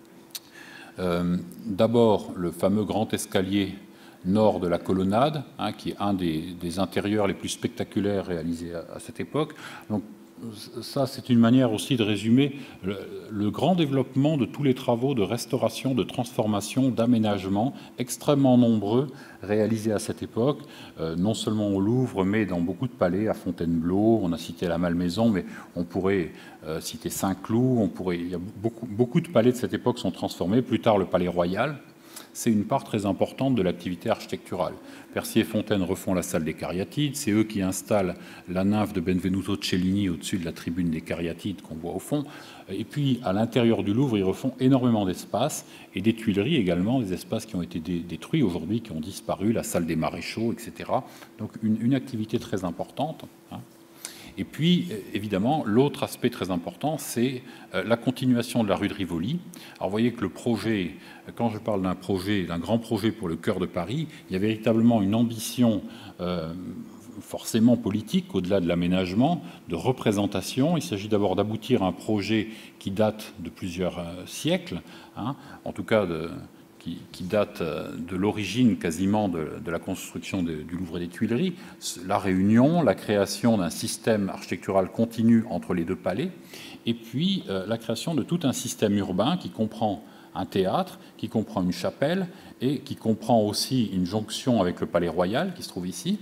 D'abord, le fameux grand escalier nord de la colonnade, hein, qui est un des intérieurs les plus spectaculaires réalisés à cette époque. Donc, ça, c'est une manière aussi de résumer le grand développement de tous les travaux de restauration, de transformation, d'aménagement, extrêmement nombreux, réalisés à cette époque, non seulement au Louvre, mais dans beaucoup de palais, à Fontainebleau, on a cité la Malmaison, mais on pourrait citer Saint-Cloud, il y a beaucoup de palais de cette époque sont transformés, plus tard le Palais Royal. C'est une part très importante de l'activité architecturale. Percier et Fontaine refont la salle des Cariatides, c'est eux qui installent la nymphe de Benvenuto Cellini au-dessus de la tribune des Cariatides qu'on voit au fond. Et puis, à l'intérieur du Louvre, ils refont énormément d'espaces, et des Tuileries également, des espaces qui ont été détruits aujourd'hui, qui ont disparu, la salle des maréchaux, etc. Donc une activité très importante, hein. Et puis, évidemment, l'autre aspect très important, c'est la continuation de la rue de Rivoli. Alors, vous voyez que le projet, quand je parle d'un grand projet pour le cœur de Paris, il y a véritablement une ambition forcément politique, au-delà de l'aménagement, de représentation. Il s'agit d'abord d'aboutir à un projet qui date de plusieurs siècles, hein, en tout cas qui date de l'origine quasiment de la construction du Louvre et des Tuileries, la réunion, la création d'un système architectural continu entre les deux palais, et puis la création de tout un système urbain qui comprend un théâtre, qui comprend une chapelle, et qui comprend aussi une jonction avec le Palais Royal, qui se trouve ici,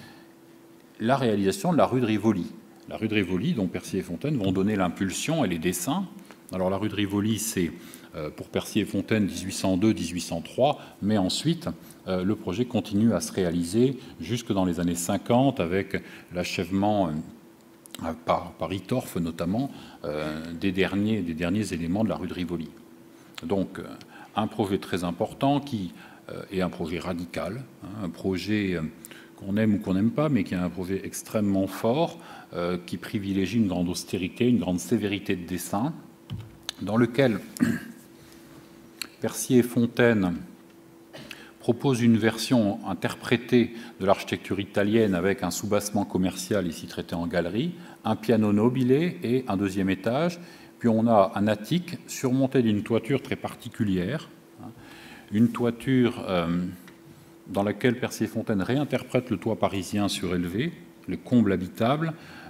la réalisation de la rue de Rivoli. La rue de Rivoli, dont Percier et Fontaine vont donner l'impulsion et les dessins. Alors la rue de Rivoli, c'est pour Percier et Fontaine 1802-1803, mais ensuite le projet continue à se réaliser jusque dans les années 50 avec l'achèvement par Hittorf notamment des derniers éléments de la rue de Rivoli. Donc un projet très important qui est un projet radical, hein, un projet qu'on aime ou qu'on n'aime pas, mais qui est un projet extrêmement fort, qui privilégie une grande austérité, une grande sévérité de dessin, dans lequel Percier et Fontaine proposent une version interprétée de l'architecture italienne avec un soubassement commercial ici traité en galerie, un piano nobile et un deuxième étage. Puis on a un attique surmonté d'une toiture très particulière, une toiture dans laquelle Percier et Fontaine réinterprètent le toit parisien surélevé, le comble habitable,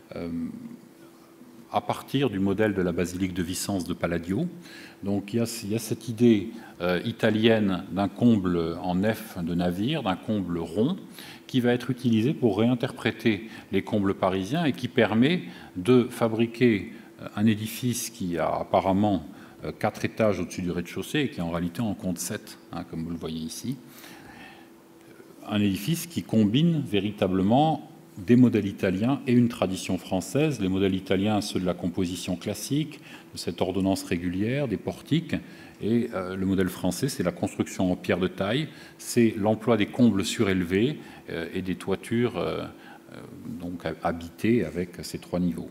à partir du modèle de la basilique de Vicence de Palladio. Donc il y a cette idée italienne d'un comble en nef de navire, d'un comble rond, qui va être utilisé pour réinterpréter les combles parisiens et qui permet de fabriquer un édifice qui a apparemment 4 étages au-dessus du rez-de-chaussée et qui en réalité en compte 7, hein, comme vous le voyez ici. Un édifice qui combine véritablement des modèles italiens et une tradition française. Les modèles italiens, ceux de la composition classique, de cette ordonnance régulière, des portiques, et le modèle français, c'est la construction en pierre de taille, c'est l'emploi des combles surélevés et des toitures donc habitées avec ces 3 niveaux.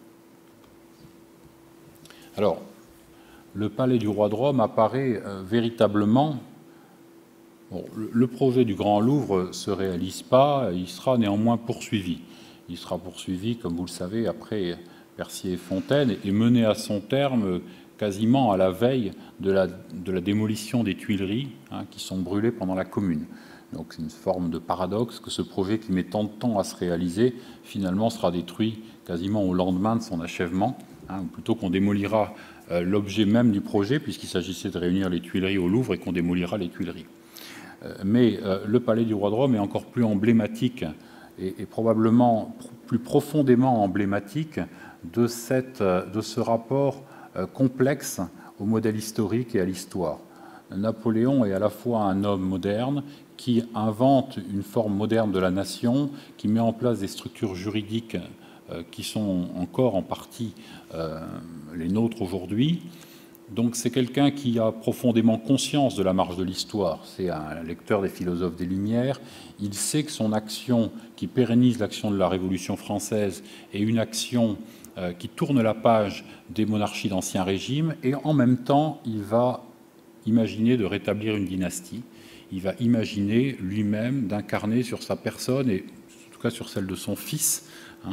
Alors, le palais du roi de Rome apparaît véritablement. Bon, le projet du Grand Louvre ne se réalise pas, il sera néanmoins poursuivi. Il sera poursuivi, comme vous le savez, après Percier et Fontaine, et mené à son terme quasiment à la veille de la démolition des Tuileries, hein, qui sont brûlées pendant la Commune. Donc c'est une forme de paradoxe que ce projet qui met tant de temps à se réaliser, finalement sera détruit quasiment au lendemain de son achèvement, hein, ou plutôt qu'on démolira l'objet même du projet, puisqu'il s'agissait de réunir les Tuileries au Louvre, et qu'on démolira les Tuileries. Mais le palais du roi de Rome est encore plus emblématique et probablement plus profondément emblématique de ce rapport complexe au modèle historique et à l'histoire. Napoléon est à la fois un homme moderne qui invente une forme moderne de la nation, qui met en place des structures juridiques qui sont encore en partie les nôtres aujourd'hui, Donc c'est quelqu'un qui a profondément conscience de la marche de l'histoire. C'est un lecteur des philosophes des Lumières. Il sait que son action qui pérennise l'action de la Révolution française est une action qui tourne la page des monarchies d'Ancien Régime, et en même temps, il va imaginer de rétablir une dynastie. Il va imaginer lui-même d'incarner sur sa personne, et en tout cas sur celle de son fils,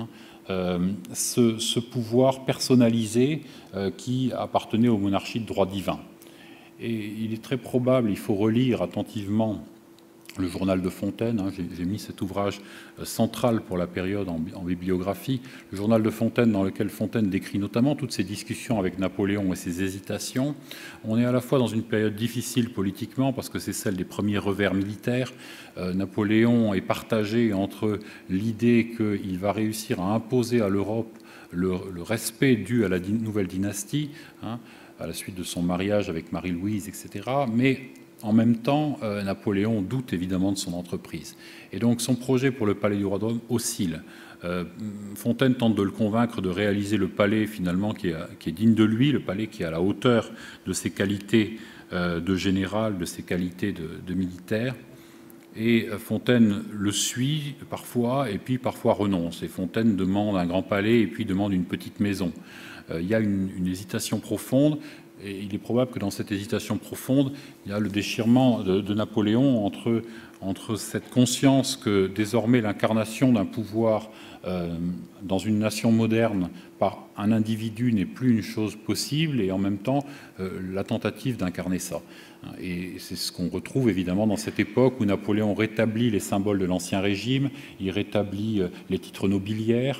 ce pouvoir personnalisé qui appartenait aux monarchies de droit divin. Et il est très probable, il faut relire attentivement le journal de Fontaine, j'ai mis cet ouvrage central pour la période en bibliographie, le journal de Fontaine dans lequel Fontaine décrit notamment toutes ses discussions avec Napoléon et ses hésitations. On est à la fois dans une période difficile politiquement parce que c'est celle des premiers revers militaires. Napoléon est partagé entre l'idée qu'il va réussir à imposer à l'Europe le respect dû à la nouvelle dynastie, à la suite de son mariage avec Marie-Louise, etc., mais en même temps, Napoléon doute évidemment de son entreprise. Et donc son projet pour le palais du Roi-de-Rome oscille. Fontaine tente de le convaincre de réaliser le palais finalement qui est digne de lui, le palais qui est à la hauteur de ses qualités de général, de ses qualités de militaire. Et Fontaine le suit parfois, et puis parfois renonce. Et Fontaine demande un grand palais, et puis demande une petite maison. Il y a une hésitation profonde. Et il est probable que dans cette hésitation profonde, il y a le déchirement de Napoléon entre cette conscience que désormais l'incarnation d'un pouvoir dans une nation moderne par un individu n'est plus une chose possible, et en même temps la tentative d'incarner ça. Et c'est ce qu'on retrouve évidemment dans cette époque où Napoléon rétablit les symboles de l'Ancien Régime, il rétablit les titres nobiliaires.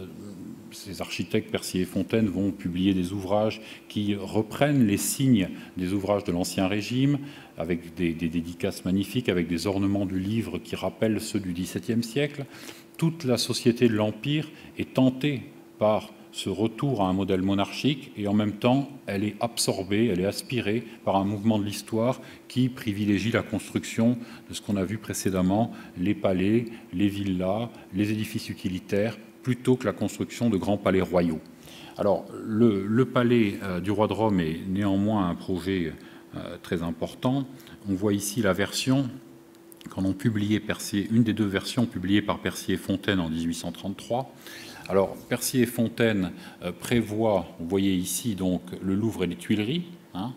Ces architectes, Percier et Fontaine, vont publier des ouvrages qui reprennent les signes des ouvrages de l'Ancien Régime, avec des dédicaces magnifiques, avec des ornements du livre qui rappellent ceux du XVIIe siècle. Toute la société de l'Empire est tentée par ce retour à un modèle monarchique, et en même temps, elle est absorbée, elle est aspirée par un mouvement de l'histoire qui privilégie la construction de ce qu'on a vu précédemment, les palais, les villas, les édifices utilitaires, plutôt que la construction de grands palais royaux. Alors, le palais du roi de Rome est néanmoins un projet très important. On voit ici la version qu'en ont publié Percier, une des deux versions publiées par Percier et Fontaine en 1833. Alors, Percier et Fontaine prévoient, vous voyez ici donc le Louvre et les Tuileries,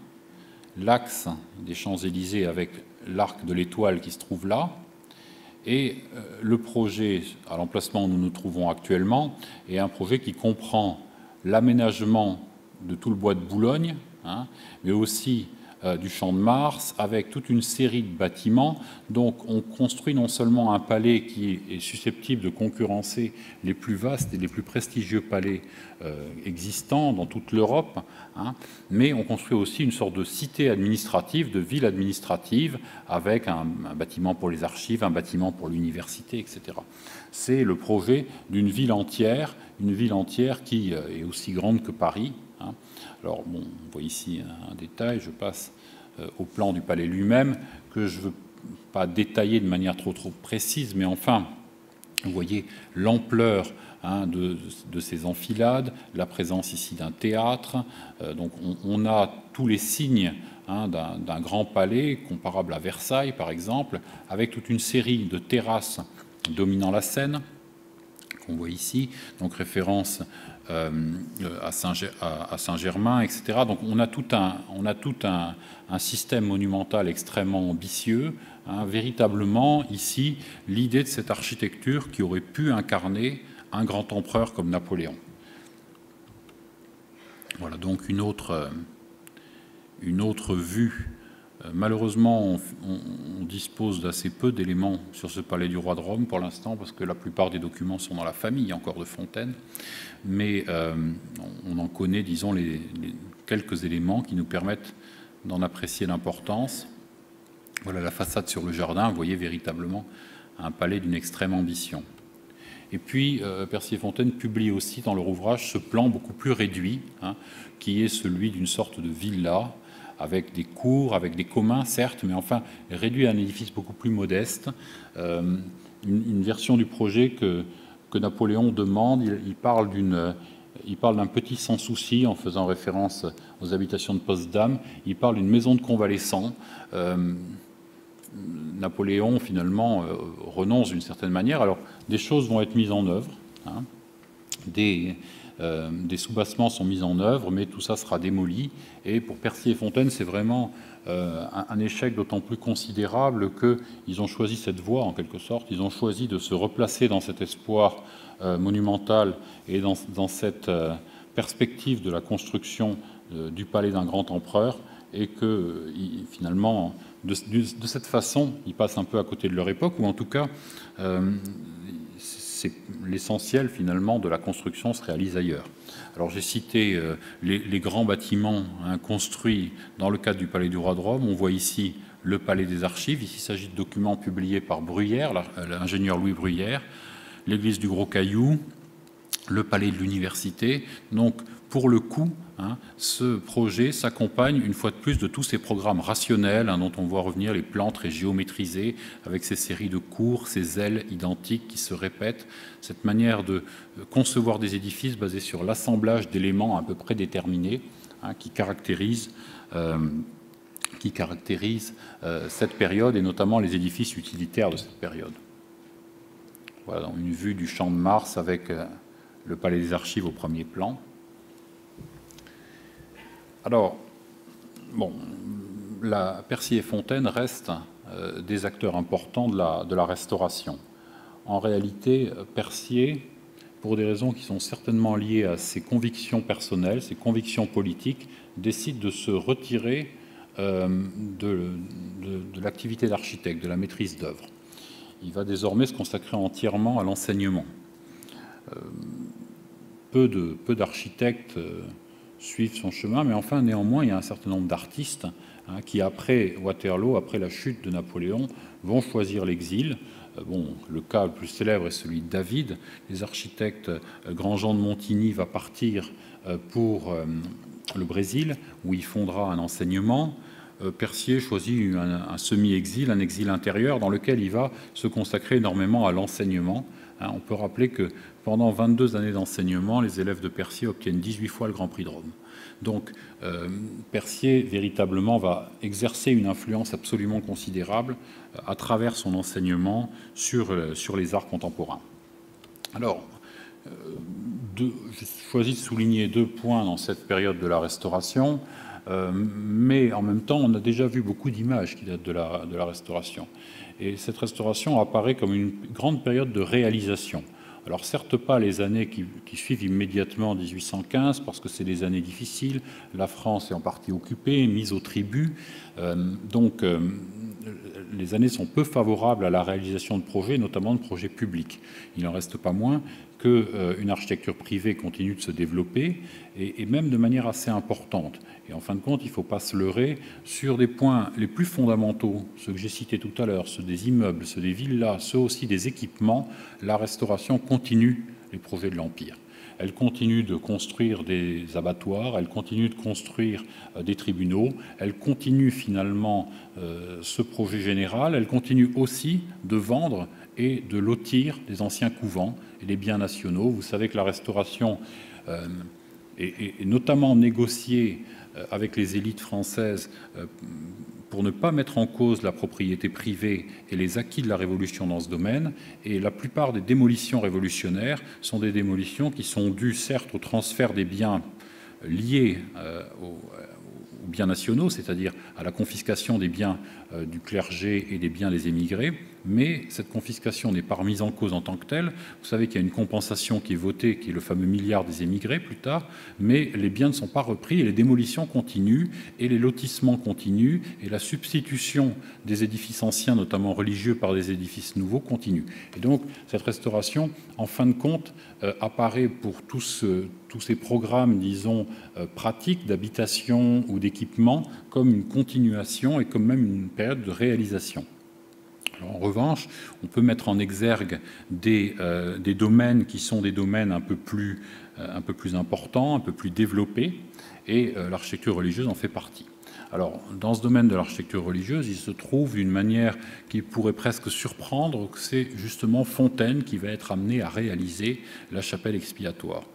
l'axe des Champs-Élysées avec l'arc de l'Étoile qui se trouve là. Et le projet, à l'emplacement où nous nous trouvons actuellement, est un projet qui comprend l'aménagement de tout le bois de Boulogne, mais aussi du Champ de Mars, avec toute une série de bâtiments. Donc on construit non seulement un palais qui est susceptible de concurrencer les plus vastes et les plus prestigieux palais existants dans toute l'Europe, mais on construit aussi une sorte de cité administrative, de ville administrative, avec un bâtiment pour les archives, un bâtiment pour l'université, etc. C'est le projet d'une ville entière, une ville entière qui est aussi grande que Paris. Alors, bon, on voit ici un détail, je passe au plan du palais lui-même, que je ne veux pas détailler de manière trop précise, mais enfin, vous voyez l'ampleur de ces enfilades, la présence ici d'un théâtre. Donc on a tous les signes d'un grand palais, comparable à Versailles par exemple, avec toute une série de terrasses dominant la Seine, qu'on voit ici, donc référence à Saint-Germain, etc. Donc on a tout un système monumental extrêmement ambitieux, véritablement ici l'idée de cette architecture qui aurait pu incarner un grand empereur comme Napoléon. Voilà donc une autre vue. Malheureusement, on dispose d'assez peu d'éléments sur ce palais du roi de Rome pour l'instant, parce que la plupart des documents sont dans la famille encore de Fontaine, mais on en connaît, disons, les quelques éléments qui nous permettent d'en apprécier l'importance. Voilà la façade sur le jardin, vous voyez véritablement un palais d'une extrême ambition. Et puis, Percier et Fontaine publient aussi dans leur ouvrage ce plan beaucoup plus réduit, qui est celui d'une sorte de villa, avec des cours, avec des communs, certes, mais enfin réduit à un édifice beaucoup plus modeste. Une version du projet que Napoléon demande, il parle il parle d'un petit sans souci en faisant référence aux habitations de Potsdam. Il parle d'une maison de convalescents. Napoléon, finalement, renonce d'une certaine manière. Alors, des choses vont être mises en œuvre. Hein. Des soubassements sont mis en œuvre, mais tout ça sera démoli. Et pour Percier et Fontaine, c'est vraiment un échec d'autant plus considérable qu'ils ont choisi cette voie, en quelque sorte. Ils ont choisi de se replacer dans cet espoir monumental et dans cette perspective de la construction du palais d'un grand empereur, et que finalement, de cette façon, ils passent un peu à côté de leur époque, ou en tout cas, c'est l'essentiel finalement de la construction se réalise ailleurs. Alors j'ai cité les grands bâtiments construits dans le cadre du Palais du Roi de Rome. On voit ici le Palais des Archives. Ici, il s'agit de documents publiés par Bruyère, l'ingénieur Louis Bruyère, l'église du Gros Caillou, le Palais de l'Université. Donc, pour le coup, ce projet s'accompagne une fois de plus de tous ces programmes rationnels dont on voit revenir les plans très géométrisés avec ces séries de cours, ces ailes identiques qui se répètent, cette manière de concevoir des édifices basés sur l'assemblage d'éléments à peu près déterminés qui caractérise cette période et notamment les édifices utilitaires de cette période. Voilà une vue du Champ de Mars avec le Palais des Archives au premier plan. Alors, bon, Percier et Fontaine restent des acteurs importants de la Restauration. En réalité, Percier, pour des raisons qui sont certainement liées à ses convictions personnelles, ses convictions politiques, décide de se retirer de l'activité d'architecte, de la maîtrise d'œuvre. Il va désormais se consacrer entièrement à l'enseignement. Peu d'architectes suivent son chemin, mais enfin, néanmoins, il y a un certain nombre d'artistes qui, après Waterloo, après la chute de Napoléon, vont choisir l'exil. Bon, le cas le plus célèbre est celui de David. Les architectes Grandjean de Montigny va partir pour le Brésil, où il fondera un enseignement. Percier choisit un semi-exil, un exil intérieur, dans lequel il va se consacrer énormément à l'enseignement. On peut rappeler que pendant 22 années d'enseignement, les élèves de Percier obtiennent 18 fois le Grand Prix de Rome. Donc, Percier, véritablement, va exercer une influence absolument considérable à travers son enseignement sur les arts contemporains. Alors, j'ai choisi de souligner 2 points dans cette période de la Restauration, mais en même temps, on a déjà vu beaucoup d'images qui datent de la Restauration. Et cette Restauration apparaît comme une grande période de réalisation. Alors certes pas les années qui suivent immédiatement 1815, parce que c'est des années difficiles, la France est en partie occupée, mise au tribut, donc les années sont peu favorables à la réalisation de projets, notamment de projets publics. Il n'en reste pas moins qu'une architecture privée continue de se développer, et même de manière assez importante. Et en fin de compte, il ne faut pas se leurrer sur des points les plus fondamentaux, ceux que j'ai cités tout à l'heure, ceux des immeubles, ceux des villas, ceux aussi des équipements. La Restauration continue les projets de l'Empire. Elle continue de construire des abattoirs, elle continue de construire des tribunaux, elle continue finalement ce projet général, elle continue aussi de vendre et de lotir des anciens couvents et des biens nationaux. Vous savez que la Restauration est notamment négociée avec les élites françaises pour ne pas mettre en cause la propriété privée et les acquis de la Révolution dans ce domaine. Et la plupart des démolitions révolutionnaires sont des démolitions qui sont dues certes au transfert des biens liés aux biens nationaux, c'est-à-dire à la confiscation des biens du clergé et des biens des émigrés, mais cette confiscation n'est pas remise en cause en tant que telle. Vous savez qu'il y a une compensation qui est votée, qui est le fameux milliard des émigrés plus tard, mais les biens ne sont pas repris et les démolitions continuent et les lotissements continuent et la substitution des édifices anciens, notamment religieux, par des édifices nouveaux continue. Et donc cette restauration, en fin de compte, apparaît pour tous ces programmes, disons, pratiques d'habitation ou d'équipement comme une continuation et comme même une période de réalisation. Alors, en revanche, on peut mettre en exergue des domaines qui sont des domaines un peu plus importants, un peu plus développés, et l'architecture religieuse en fait partie. Alors, dans ce domaine de l'architecture religieuse, il se trouve d'une manière qui pourrait presque surprendre que c'est justement Fontaine qui va être amené à réaliser la chapelle expiatoire.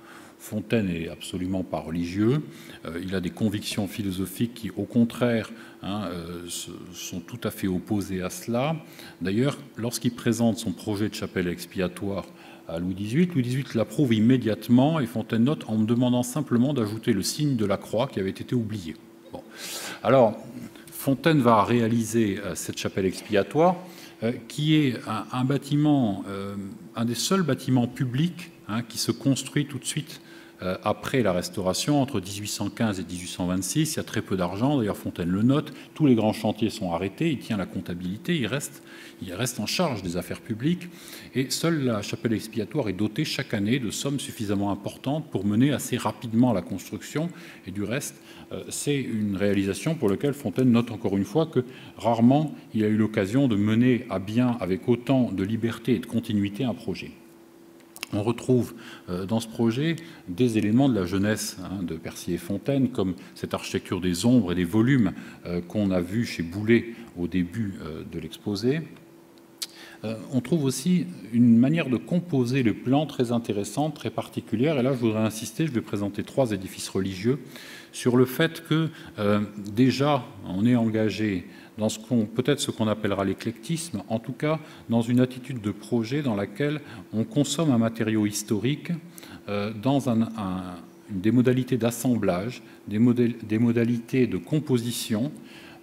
Fontaine n'est absolument pas religieux. Il a des convictions philosophiques qui, au contraire, sont tout à fait opposées à cela. D'ailleurs, lorsqu'il présente son projet de chapelle expiatoire à Louis XVIII l'approuve immédiatement et Fontaine note en me demandant simplement d'ajouter le signe de la croix qui avait été oublié. Bon. Alors, Fontaine va réaliser cette chapelle expiatoire qui est un bâtiment, un des seuls bâtiments publics qui se construit tout de suite après la Restauration, entre 1815 et 1826. Il y a très peu d'argent, d'ailleurs Fontaine le note, tous les grands chantiers sont arrêtés, il tient la comptabilité, il reste en charge des affaires publiques, et seule la chapelle expiatoire est dotée chaque année de sommes suffisamment importantes pour mener assez rapidement la construction, et du reste, c'est une réalisation pour laquelle Fontaine note encore une fois que rarement il a eu l'occasion de mener à bien avec autant de liberté et de continuité un projet. On retrouve dans ce projet des éléments de la jeunesse de Percier et Fontaine, comme cette architecture des ombres et des volumes qu'on a vu chez Boullée au début de l'exposé. On trouve aussi une manière de composer le plan très intéressante, très particulière. Et là, je voudrais insister, je vais présenter 3 édifices religieux, sur le fait que déjà, on est engagé dans peut-être ce qu'on appellera l'éclectisme, en tout cas dans une attitude de projet dans laquelle on consomme un matériau historique dans des modalités d'assemblage, des modalités de composition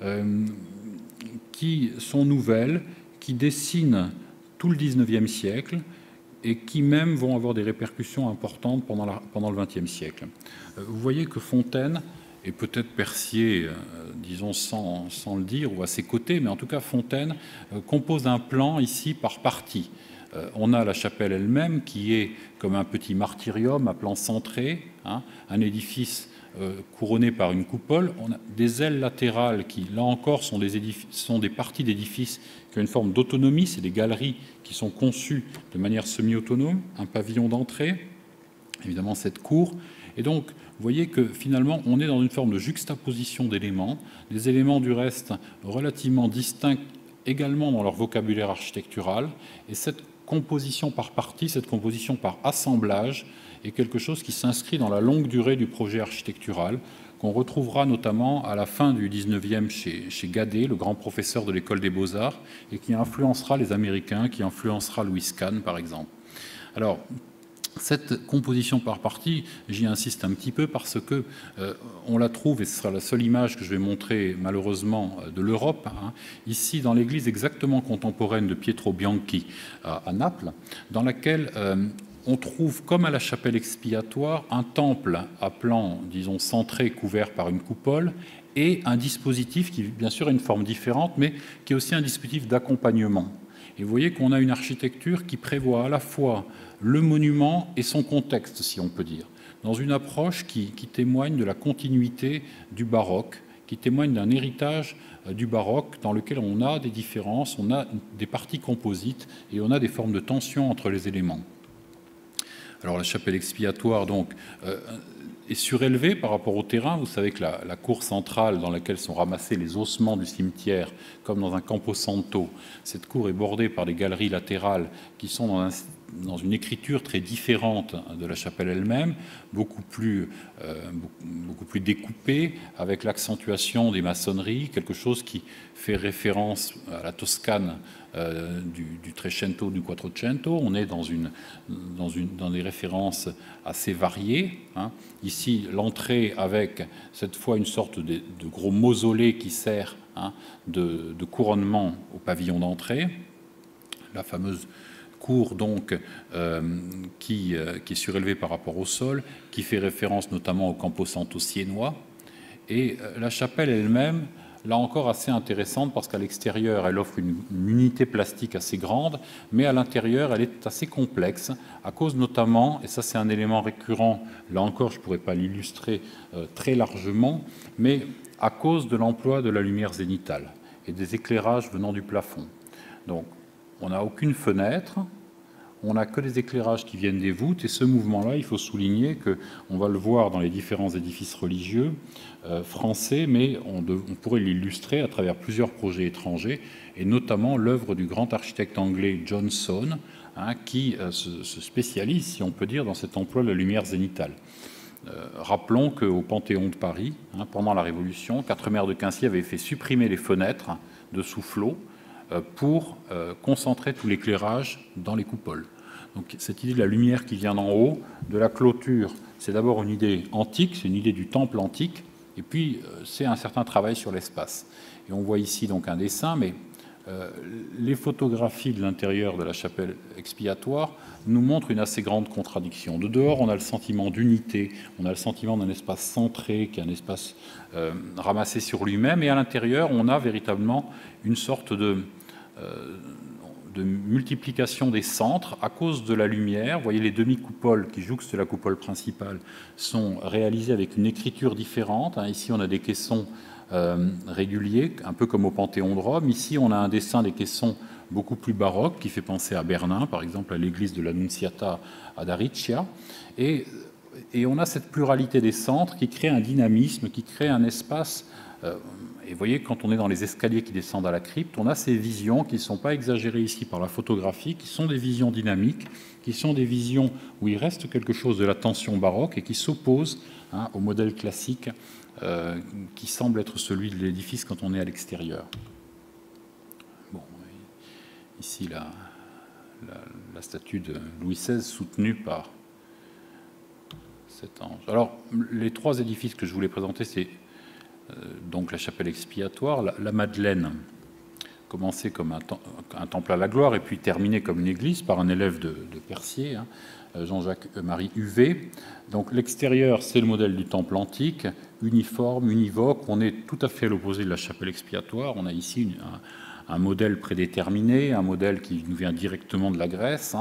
qui sont nouvelles, qui dessinent tout le XIXe siècle et qui même vont avoir des répercussions importantes pendant le XXe siècle. Vous voyez que Fontaine, et peut-être Percier, disons sans le dire, ou à ses côtés, mais en tout cas Fontaine compose un plan ici par partie. On a la chapelle elle-même qui est comme un petit martyrium à plan centré, un édifice couronné par une coupole. On a des ailes latérales qui, là encore, sont des parties d'édifices qui ont une forme d'autonomie. C'est des galeries qui sont conçues de manière semi-autonome, un pavillon d'entrée, évidemment cette cour. Et donc, vous voyez que finalement, on est dans une forme de juxtaposition d'éléments, des éléments du reste relativement distincts également dans leur vocabulaire architectural. Et cette composition par partie, cette composition par assemblage, est quelque chose qui s'inscrit dans la longue durée du projet architectural, qu'on retrouvera notamment à la fin du XIXe chez Guadet, le grand professeur de l'école des Beaux-Arts, et qui influencera les Américains, qui influencera Louis Kahn, par exemple. Alors, cette composition par partie, j'y insiste un petit peu parce que on la trouve, et ce sera la seule image que je vais montrer malheureusement de l'Europe, ici dans l'église exactement contemporaine de Pietro Bianchi à Naples, dans laquelle on trouve, comme à la chapelle expiatoire, un temple à plan, disons, centré, couvert par une coupole, et un dispositif qui, bien sûr, a une forme différente, mais qui est aussi un dispositif d'accompagnement. Et vous voyez qu'on a une architecture qui prévoit à la fois le monument et son contexte, si on peut dire, dans une approche qui témoigne de la continuité du baroque, qui témoigne d'un héritage du baroque dans lequel on a des différences, on a des parties composites et on a des formes de tension entre les éléments. Alors la chapelle expiatoire donc est surélevée par rapport au terrain. Vous savez que la cour centrale dans laquelle sont ramassés les ossements du cimetière, comme dans un camposanto, cette cour est bordée par des galeries latérales qui sont dans une écriture très différente de la chapelle elle-même, beaucoup plus découpée, avec l'accentuation des maçonneries, quelque chose qui fait référence à la Toscane du Trecento, du Quattrocento. On est dans des références assez variées. Ici, l'entrée avec cette fois une sorte de gros mausolée qui sert de couronnement au pavillon d'entrée. La fameuse cour donc qui est surélevée par rapport au sol, qui fait référence notamment au camposanto siennois. Et la chapelle elle-même, là encore assez intéressante parce qu'à l'extérieur, elle offre une unité plastique assez grande, mais à l'intérieur, elle est assez complexe, à cause notamment, et ça c'est un élément récurrent, là encore je ne pourrais pas l'illustrer très largement, mais à cause de l'emploi de la lumière zénitale et des éclairages venant du plafond. Donc, on n'a aucune fenêtre, on n'a que des éclairages qui viennent des voûtes, et ce mouvement-là, il faut souligner qu'on va le voir dans les différents édifices religieux français, mais on pourrait l'illustrer à travers plusieurs projets étrangers, et notamment l'œuvre du grand architecte anglais John Soane, qui se spécialise, si on peut dire, dans cet emploi de la lumière zénitale. Rappelons qu'au Panthéon de Paris, pendant la Révolution, Quatremère de Quincy avait fait supprimer les fenêtres de soufflot pour concentrer tout l'éclairage dans les coupoles. Donc cette idée de la lumière qui vient d'en haut, de la clôture, c'est d'abord une idée antique, c'est une idée du temple antique, et puis c'est un certain travail sur l'espace. Et on voit ici donc un dessin, mais les photographies de l'intérieur de la chapelle expiatoire nous montrent une assez grande contradiction. De dehors, on a le sentiment d'unité, on a le sentiment d'un espace centré, qui est un espace ramassé sur lui-même, et à l'intérieur, on a véritablement une sorte de multiplication des centres à cause de la lumière. Vous voyez, les demi-coupoles qui jouxtent la coupole principale sont réalisées avec une écriture différente. Ici, on a des caissons réguliers, un peu comme au Panthéon de Rome. Ici, on a un dessin des caissons beaucoup plus baroque qui fait penser à Bernin, par exemple à l'église de l'Annunziata ad Aricia. Et on a cette pluralité des centres qui crée un dynamisme, qui crée un espace. Et vous voyez, quand on est dans les escaliers qui descendent à la crypte, on a ces visions qui ne sont pas exagérées ici par la photographie, qui sont des visions dynamiques, qui sont des visions où il reste quelque chose de la tension baroque et qui s'opposent au modèle classique qui semble être celui de l'édifice quand on est à l'extérieur. Bon, ici, la statue de Louis XVI soutenue par cet ange. Alors, les trois édifices que je voulais présenter, c'est donc la chapelle expiatoire, la Madeleine, commencée comme un temple à la gloire et puis terminée comme une église par un élève de Percier, Jean-Jacques-Marie Huvet. Donc l'extérieur, c'est le modèle du temple antique, uniforme, univoque. On est tout à fait à l'opposé de la chapelle expiatoire. On a ici un modèle prédéterminé, un modèle qui nous vient directement de la Grèce.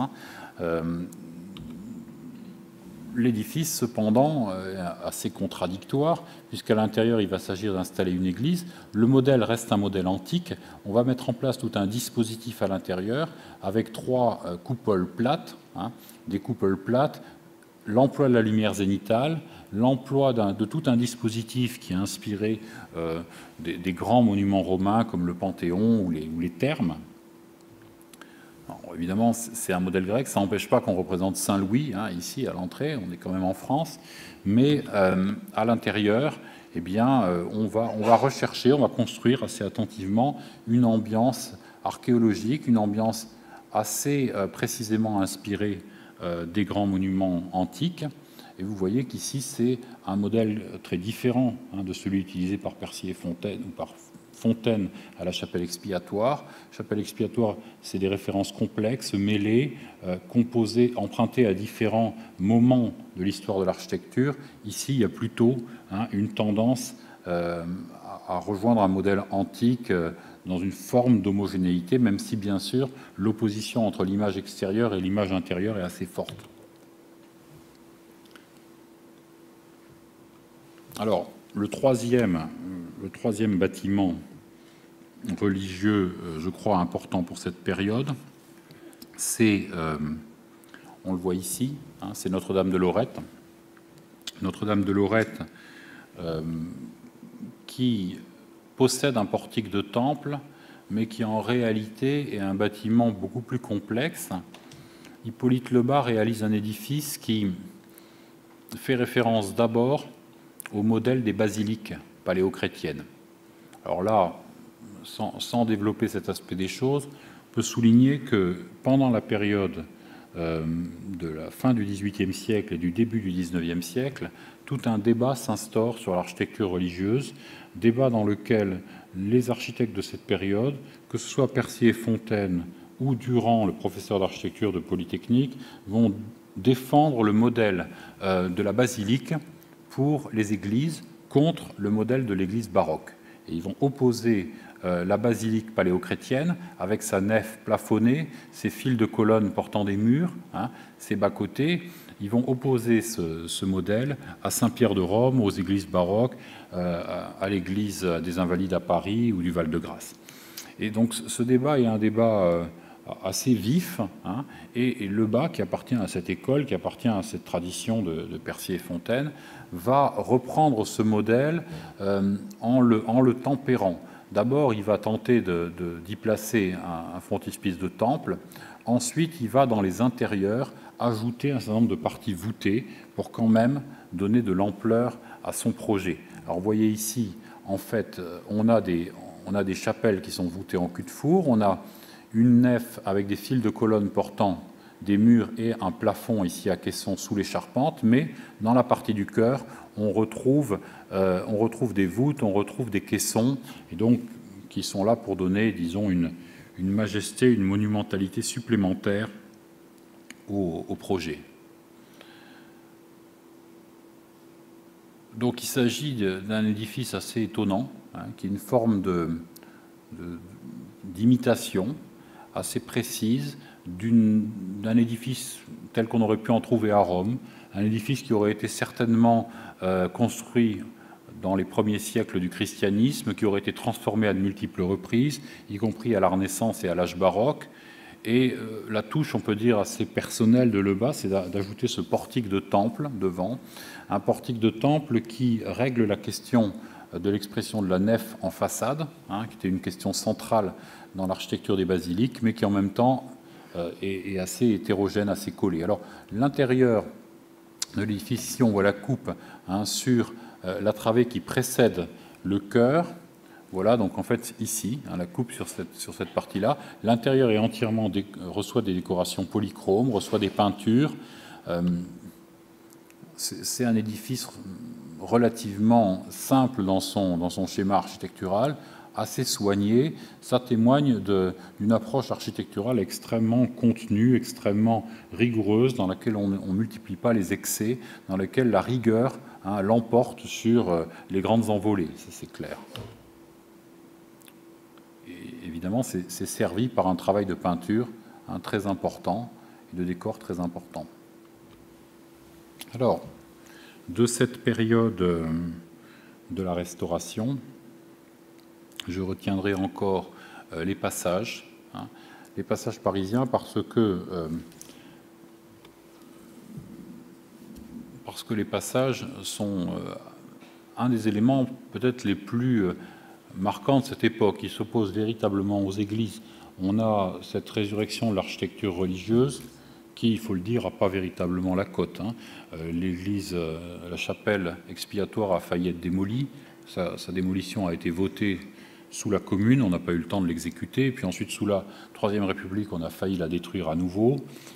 L'édifice, cependant, est assez contradictoire, puisqu'à l'intérieur, il va s'agir d'installer une église. Le modèle reste un modèle antique. On va mettre en place tout un dispositif à l'intérieur, avec trois coupoles plates, des coupoles plates, l'emploi de la lumière zénitale, l'emploi de tout un dispositif qui est inspiré des grands monuments romains, comme le Panthéon ou les thermes. Alors, évidemment, c'est un modèle grec, ça n'empêche pas qu'on représente Saint-Louis, ici à l'entrée, on est quand même en France, mais à l'intérieur, eh bien, on va rechercher, on va construire assez attentivement une ambiance archéologique, une ambiance assez précisément inspirée des grands monuments antiques. Et vous voyez qu'ici, c'est un modèle très différent de celui utilisé par Percier et Fontaine ou par Fontaine à la chapelle expiatoire. Chapelle expiatoire, c'est des références complexes, mêlées, composées, empruntées à différents moments de l'histoire de l'architecture. Ici, il y a plutôt une tendance à rejoindre un modèle antique dans une forme d'homogénéité, même si, bien sûr, l'opposition entre l'image extérieure et l'image intérieure est assez forte. Alors, le troisième bâtiment religieux, je crois, important pour cette période, c'est, on le voit ici, c'est Notre-Dame de Lorette. Notre-Dame de Lorette, qui possède un portique de temple, mais qui en réalité est un bâtiment beaucoup plus complexe. Hippolyte Lebas réalise un édifice qui fait référence d'abord au modèle des basiliques paléochrétiennes. Alors là, sans développer cet aspect des choses, on peut souligner que pendant la période de la fin du XVIIIe siècle et du début du XIXe siècle, tout un débat s'instaure sur l'architecture religieuse, débat dans lequel les architectes de cette période, que ce soit Percier et Fontaine ou Durand, le professeur d'architecture de Polytechnique, vont défendre le modèle de la basilique pour les églises contre le modèle de l'église baroque. Et ils vont opposer la basilique paléochrétienne avec sa nef plafonnée, ses fils de colonnes portant des murs, ses bas-côtés. Ils vont opposer ce modèle à Saint-Pierre de Rome, aux églises baroques, à l'église des Invalides à Paris ou du Val-de-Grâce. Et donc ce débat est un débat assez vif, hein, et Lebas, qui appartient à cette école, qui appartient à cette tradition de Percier et Fontaine, va reprendre ce modèle en le tempérant. D'abord, il va tenter d'y placer un frontispice de temple. Ensuite, il va, dans les intérieurs, ajouter un certain nombre de parties voûtées pour quand même donner de l'ampleur à son projet. Alors, vous voyez ici, en fait, on a des chapelles qui sont voûtées en cul-de-four. On a une nef avec des fils de colonnes portant des murs et un plafond ici à caisson sous les charpentes, mais dans la partie du chœur, on retrouve des voûtes, on retrouve des caissons, et donc qui sont là pour donner, disons, une majesté, une monumentalité supplémentaire au projet. Donc il s'agit d'un édifice assez étonnant, hein, qui est une forme d'imitation assez précise d'un édifice tel qu'on aurait pu en trouver à Rome, un édifice qui aurait été certainement construit dans les premiers siècles du christianisme, qui aurait été transformé à de multiples reprises, y compris à la Renaissance et à l'âge baroque. Et la touche, on peut dire, assez personnelle de Lebas, c'est d'ajouter ce portique de temple devant, un portique de temple qui règle la question de l'expression de la nef en façade, hein, qui était une question centrale dans l'architecture des basiliques, mais qui en même temps est assez hétérogène, assez collé. Alors l'intérieur de l'édifice, ici on voit la coupe, hein, sur la travée qui précède le chœur. Voilà, donc en fait ici, hein, la coupe sur cette partie-là. L'intérieur est entièrement reçoit des décorations polychromes, reçoit des peintures. C'est un édifice relativement simple dans son schéma architectural, assez soigné. Ça témoigne d'une approche architecturale extrêmement contenue, extrêmement rigoureuse, dans laquelle on ne multiplie pas les excès, dans laquelle la rigueur, hein, l'emporte sur les grandes envolées, ça c'est clair. Et évidemment, c'est servi par un travail de peinture, hein, très important, et de décor très important. Alors, de cette période de la Restauration, je retiendrai encore les passages, hein, les passages parisiens, parce que les passages sont un des éléments peut-être les plus marquants de cette époque. Ils s'opposent véritablement aux églises. On a cette résurrection de l'architecture religieuse qui, il faut le dire, n'a pas véritablement la cote, hein. L'église, la chapelle expiatoire a failli être démolie. Sa démolition a été votée sous la Commune, on n'a pas eu le temps de l'exécuter. Et puis ensuite, sous la Troisième République, on a failli la détruire à nouveau.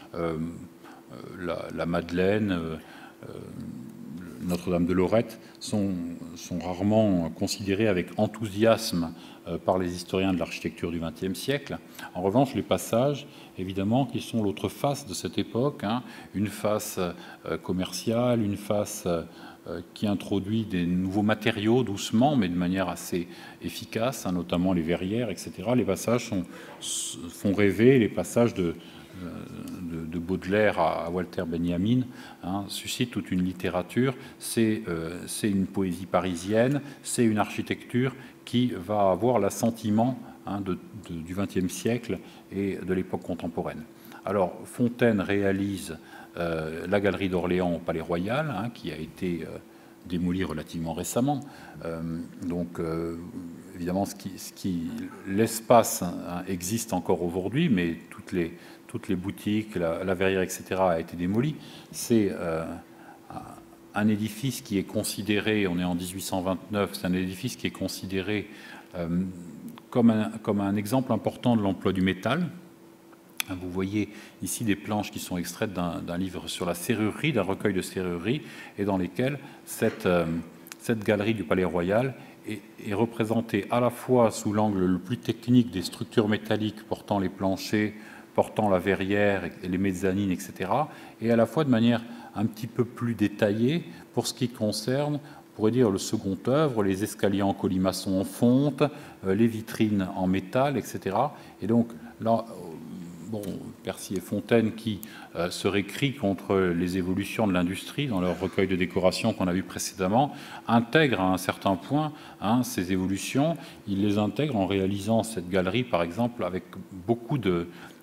La Madeleine, Notre-Dame de Lorette sont rarement considérées avec enthousiasme par les historiens de l'architecture du XXe siècle. En revanche, les passages, évidemment, qui sont l'autre face de cette époque, hein, une face commerciale, une face qui introduit des nouveaux matériaux doucement, mais de manière assez efficace, hein, notamment les verrières, etc. Les passages font rêver, les passages de Baudelaire à Walter Benjamin, hein, suscitent toute une littérature. C'est une poésie parisienne, c'est une architecture qui va avoir l'assentiment, hein, du XXe siècle et de l'époque contemporaine. Alors, Fontaine réalise la galerie d'Orléans au Palais Royal, hein, qui a été démolie relativement récemment. Donc, évidemment, l'espace, hein, existe encore aujourd'hui, mais toutes les boutiques, la verrière, etc., a été démolie. C'est un édifice qui est considéré, on est en 1829, c'est un édifice qui est considéré comme un exemple important de l'emploi du métal. Vous voyez ici des planches qui sont extraites d'un livre sur la serrurerie, d'un recueil de serrurerie, et dans lesquelles cette galerie du Palais Royal est représentée à la fois sous l'angle le plus technique des structures métalliques portant les planchers, portant la verrière et les mezzanines, etc., et à la fois de manière un petit peu plus détaillée pour ce qui concerne, on pourrait dire, le second œuvre, les escaliers en colimaçon en fonte, les vitrines en métal, etc. Et donc là, bon, Percier et Fontaine qui se récrient contre les évolutions de l'industrie dans leur recueil de décoration qu'on a vu précédemment, intègrent à un certain point, hein, ces évolutions. Ils les intègrent en réalisant cette galerie, par exemple, avec beaucoup de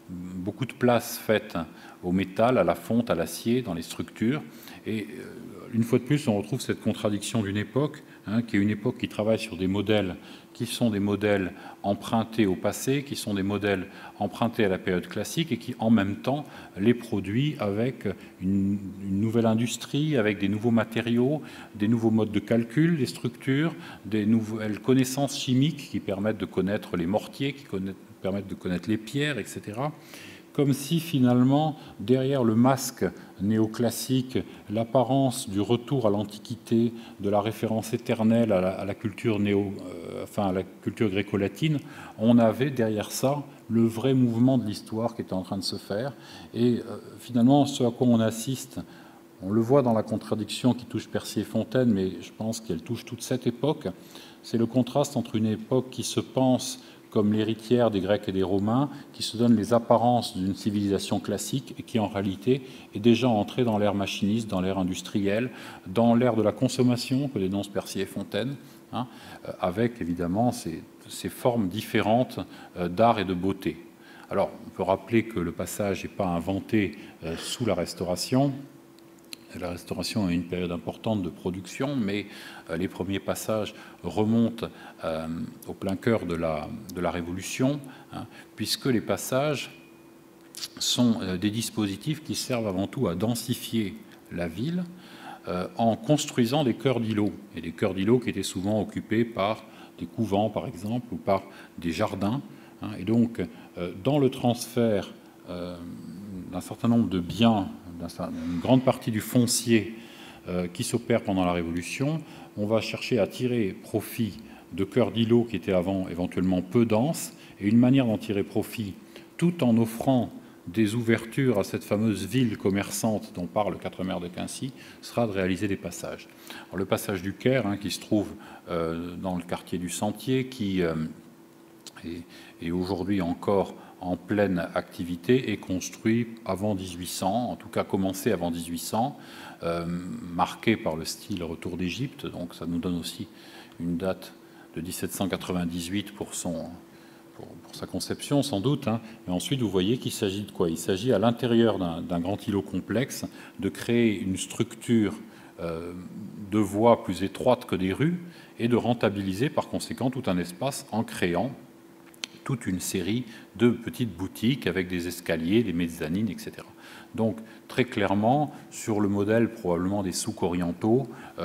beaucoup de place faite au métal, à la fonte, à l'acier, dans les structures. Et une fois de plus, on retrouve cette contradiction d'une époque, qui est une époque qui travaille sur des modèles qui sont des modèles empruntés au passé, qui sont des modèles empruntés à la période classique et qui, en même temps, les produit avec une nouvelle industrie, avec des nouveaux matériaux, des nouveaux modes de calcul, des structures, des nouvelles connaissances chimiques qui permettent de connaître les mortiers, qui permettent de connaître les pierres, etc. Comme si finalement, derrière le masque néoclassique, l'apparence du retour à l'Antiquité, de la référence éternelle à la culture à la culture gréco-latine, on avait derrière ça le vrai mouvement de l'histoire qui était en train de se faire. Et finalement, ce à quoi on assiste, on le voit dans la contradiction qui touche Percier et Fontaine, mais je pense qu'elle touche toute cette époque, c'est le contraste entre une époque qui se pense comme l'héritière des Grecs et des Romains, qui se donne les apparences d'une civilisation classique et qui en réalité est déjà entrée dans l'ère machiniste, dans l'ère industrielle, dans l'ère de la consommation que dénoncent Percier et Fontaine, avec évidemment ces formes différentes d'art et de beauté. Alors, on peut rappeler que le passage n'est pas inventé sous la Restauration. La Restauration a une période importante de production, mais les premiers passages remontent au plein cœur de la Révolution, puisque les passages sont des dispositifs qui servent avant tout à densifier la ville en construisant des cœurs d'îlots, et des cœurs d'îlots qui étaient souvent occupés par des couvents, par exemple, ou par des jardins. Et donc, dans le transfert d'un certain nombre de biens, une grande partie du foncier qui s'opère pendant la Révolution, on va chercher à tirer profit de cœurs d'îlots qui étaient avant éventuellement peu denses, et une manière d'en tirer profit, tout en offrant des ouvertures à cette fameuse ville commerçante dont parle Quatremer de Quincy, sera de réaliser des passages. Alors, le passage du Caire, qui se trouve dans le quartier du Sentier, qui est aujourd'hui encore en pleine activité, est construit avant 1800, en tout cas commencé avant 1800, marqué par le style Retour d'Égypte, donc ça nous donne aussi une date de 1798 pour sa conception sans doute. Mais ensuite, vous voyez qu'il s'agit de quoi? Il s'agit à l'intérieur d'un grand îlot complexe de créer une structure de voies plus étroites que des rues et de rentabiliser par conséquent tout un espace en créant toute une série de petites boutiques avec des escaliers, des mezzanines, etc. Donc, très clairement, sur le modèle probablement des souks orientaux,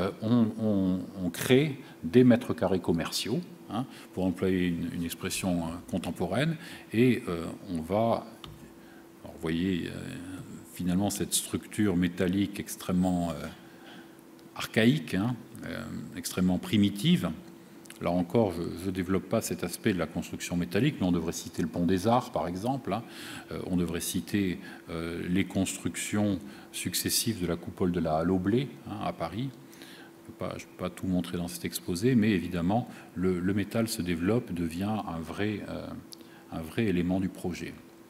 on crée des mètres carrés commerciaux, pour employer une expression contemporaine, et on va, alors, vous voyez, finalement, cette structure métallique extrêmement archaïque, extrêmement primitive. Là encore, je ne développe pas cet aspect de la construction métallique, mais on devrait citer le Pont des Arts, par exemple. On devrait citer les constructions successives de la coupole de la Halle au Blé, à Paris. Je ne peux pas tout montrer dans cet exposé, mais évidemment, le métal se développe, devient un vrai élément du projet.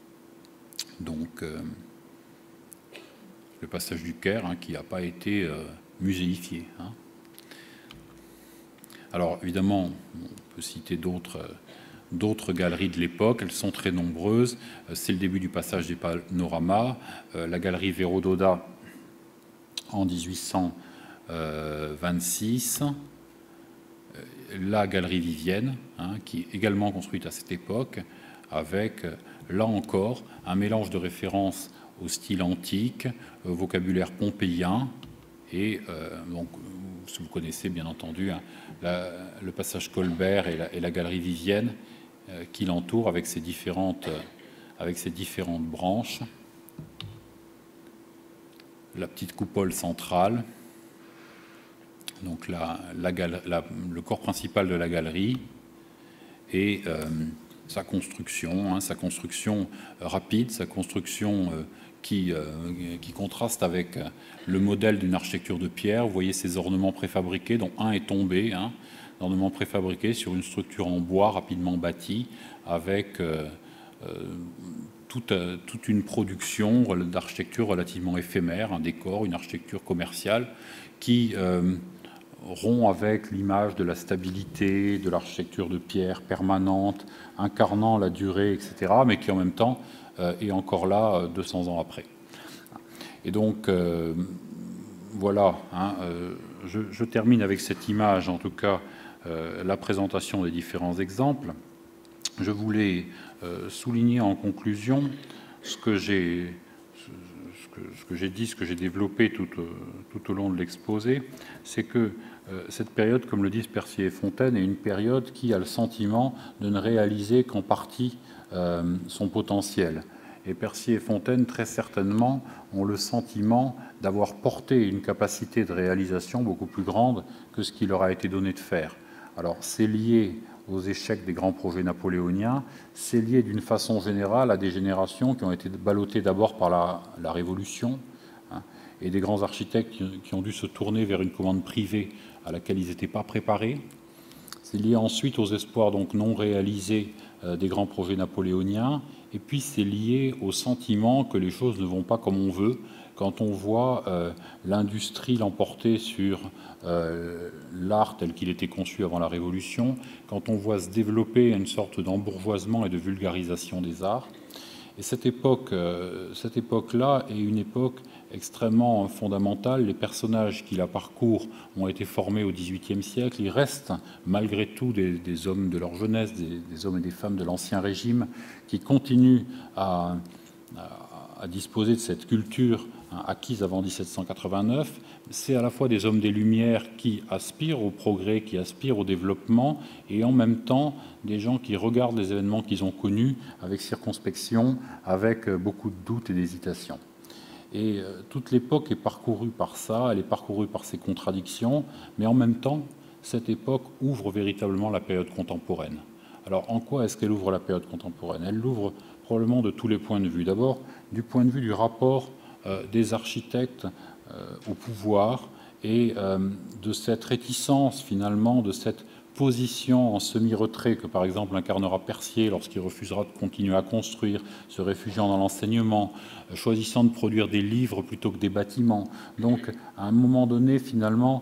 Donc, le passage du Caire, qui n'a pas été muséifié. Alors, évidemment, on peut citer d'autres galeries de l'époque. Elles sont très nombreuses. C'est le début du passage des panoramas. La galerie Véro-Daudat en 1826. La galerie Vivienne, qui est également construite à cette époque, avec, là encore, un mélange de références au style antique, vocabulaire pompéien, et donc, si vous connaissez bien entendu le passage Colbert et la galerie Vivienne qui l'entoure avec ses différentes branches. La petite coupole centrale, donc le corps principal de la galerie, et sa construction rapide, sa construction qui contraste avec le modèle d'une architecture de pierre. Vous voyez ces ornements préfabriqués, dont un est tombé, ornements préfabriqués sur une structure en bois rapidement bâtie, avec toute une production d'architecture relativement éphémère, un décor, une architecture commerciale qui rompt avec l'image de la stabilité, de l'architecture de pierre permanente, incarnant la durée, etc., mais qui en même temps est encore là 200 ans après. Et donc, voilà, hein, je termine avec cette image, en tout cas, la présentation des différents exemples. Je voulais souligner en conclusion ce que j'ai dit, ce que j'ai développé tout au long de l'exposé, c'est que cette période, comme le disent Percier et Fontaine, est une période qui a le sentiment de ne réaliser qu'en partie son potentiel. Et Percier et Fontaine, très certainement, ont le sentiment d'avoir porté une capacité de réalisation beaucoup plus grande que ce qui leur a été donné de faire. Alors, c'est lié aux échecs des grands projets napoléoniens, c'est lié d'une façon générale à des générations qui ont été ballottées d'abord par la Révolution, hein, et des grands architectes qui ont dû se tourner vers une commande privée à laquelle ils n'étaient pas préparés. C'est lié ensuite aux espoirs donc non réalisés des grands projets napoléoniens, et puis c'est lié au sentiment que les choses ne vont pas comme on veut, quand on voit l'industrie l'emporter sur l'art tel qu'il était conçu avant la Révolution, quand on voit se développer une sorte d'embourgeoisement et de vulgarisation des arts. Et cette époque-là est une époque extrêmement fondamentale. Les personnages qui la parcourent ont été formés au XVIIIe siècle. Ils restent malgré tout des hommes de leur jeunesse, des hommes et des femmes de l'Ancien Régime, qui continuent à disposer de cette culture acquise avant 1789. C'est à la fois des hommes des Lumières qui aspirent au progrès, qui aspirent au développement, et en même temps des gens qui regardent les événements qu'ils ont connus avec circonspection, avec beaucoup de doutes et d'hésitation. Et toute l'époque est parcourue par ça, elle est parcourue par ces contradictions, mais en même temps, cette époque ouvre véritablement la période contemporaine. Alors, en quoi est-ce qu'elle ouvre la période contemporaine? Elle l'ouvre probablement de tous les points de vue. D'abord, du point de vue du rapport des architectes au pouvoir et de cette réticence, finalement, de cette position en semi-retrait que, par exemple, incarnera Percier lorsqu'il refusera de continuer à construire, se réfugiant dans l'enseignement, choisissant de produire des livres plutôt que des bâtiments. Donc, à un moment donné, finalement,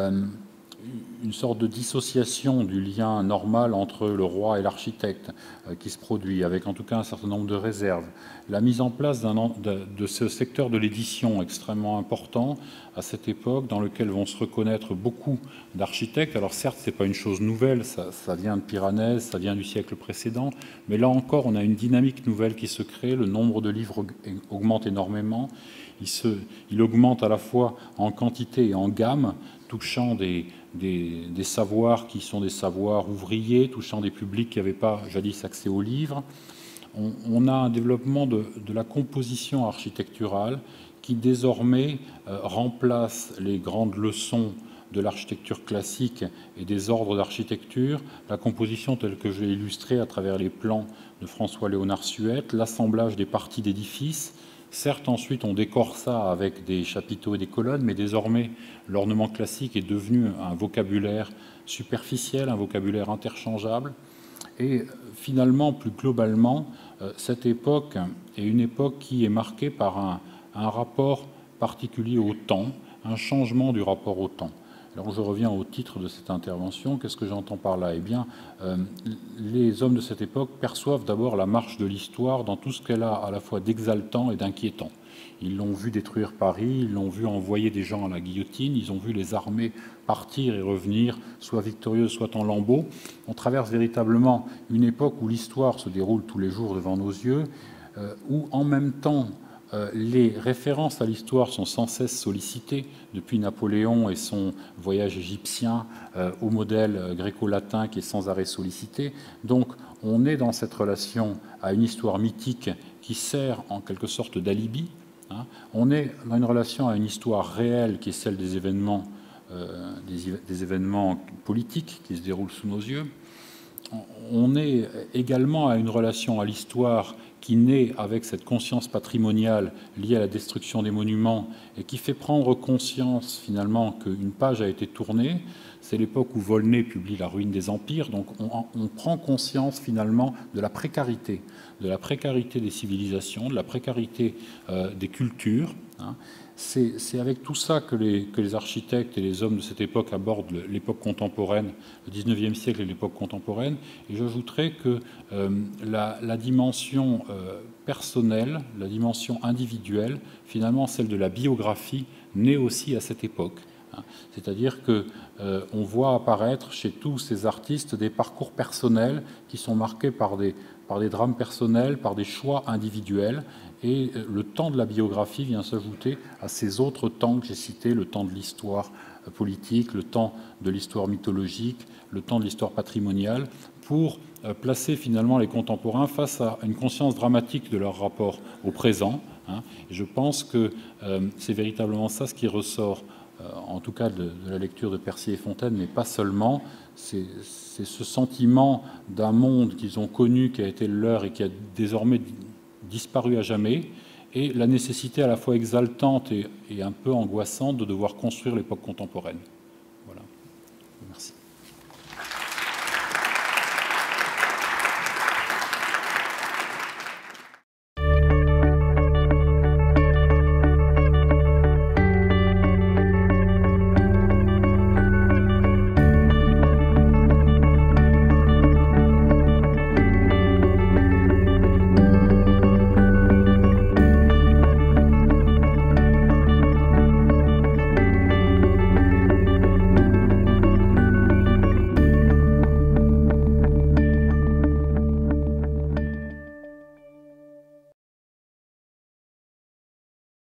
une sorte de dissociation du lien normal entre le roi et l'architecte qui se produit, avec en tout cas un certain nombre de réserves. La mise en place de ce secteur de l'édition extrêmement important à cette époque, dans lequel vont se reconnaître beaucoup d'architectes. Alors certes, ce n'est pas une chose nouvelle, ça vient de Piranèse, ça vient du siècle précédent, mais là encore, on a une dynamique nouvelle qui se crée, le nombre de livres augmente énormément, il augmente à la fois en quantité et en gamme, touchant des savoirs qui sont des savoirs ouvriers, touchant des publics qui n'avaient pas jadis accès aux livres. On a un développement de la composition architecturale qui désormais remplace les grandes leçons de l'architecture classique et des ordres d'architecture, la composition telle que je l'ai illustrée à travers les plans de François-Léonard Suette, l'assemblage des parties d'édifices. Certes, ensuite, on décore ça avec des chapiteaux et des colonnes, mais désormais, l'ornement classique est devenu un vocabulaire superficiel, un vocabulaire interchangeable. Et finalement, plus globalement, cette époque est une époque qui est marquée par un rapport particulier au temps, un changement du rapport au temps. Alors je reviens au titre de cette intervention. Qu'est-ce que j'entends par là? Eh bien, les hommes de cette époque perçoivent d'abord la marche de l'histoire dans tout ce qu'elle a à la fois d'exaltant et d'inquiétant. Ils l'ont vu détruire Paris, ils l'ont vu envoyer des gens à la guillotine, ils ont vu les armées partir et revenir, soit victorieuses, soit en lambeaux. On traverse véritablement une époque où l'histoire se déroule tous les jours devant nos yeux, où en même temps les références à l'histoire sont sans cesse sollicitées, depuis Napoléon et son voyage égyptien au modèle gréco-latin qui est sans arrêt sollicité. Donc on est dans cette relation à une histoire mythique qui sert en quelque sorte d'alibi. On est dans une relation à une histoire réelle qui est celle des événements politiques qui se déroulent sous nos yeux. On est également à une relation à l'histoire qui naît avec cette conscience patrimoniale liée à la destruction des monuments et qui fait prendre conscience finalement qu'une page a été tournée. C'est l'époque où Volney publie La ruine des empires, donc on prend conscience finalement de la précarité des civilisations, de la précarité des cultures, c'est avec tout ça que les architectes et les hommes de cette époque abordent l'époque contemporaine, le 19e siècle et l'époque contemporaine. Et j'ajouterais que la dimension personnelle, la dimension individuelle, finalement celle de la biographie, naît aussi à cette époque. C'est-à-dire qu'on voit apparaître chez tous ces artistes des parcours personnels qui sont marqués par des drames personnels, par des choix individuels. Et le temps de la biographie vient s'ajouter à ces autres temps que j'ai cités, le temps de l'histoire politique, le temps de l'histoire mythologique, le temps de l'histoire patrimoniale, pour placer finalement les contemporains face à une conscience dramatique de leur rapport au présent. Et je pense que c'est véritablement ça ce qui ressort, en tout cas de la lecture de Percier et Fontaine, mais pas seulement. C'est ce sentiment d'un monde qu'ils ont connu, qui a été le leur et qui a désormais disparu à jamais, et la nécessité à la fois exaltante et un peu angoissante de devoir construire l'époque contemporaine.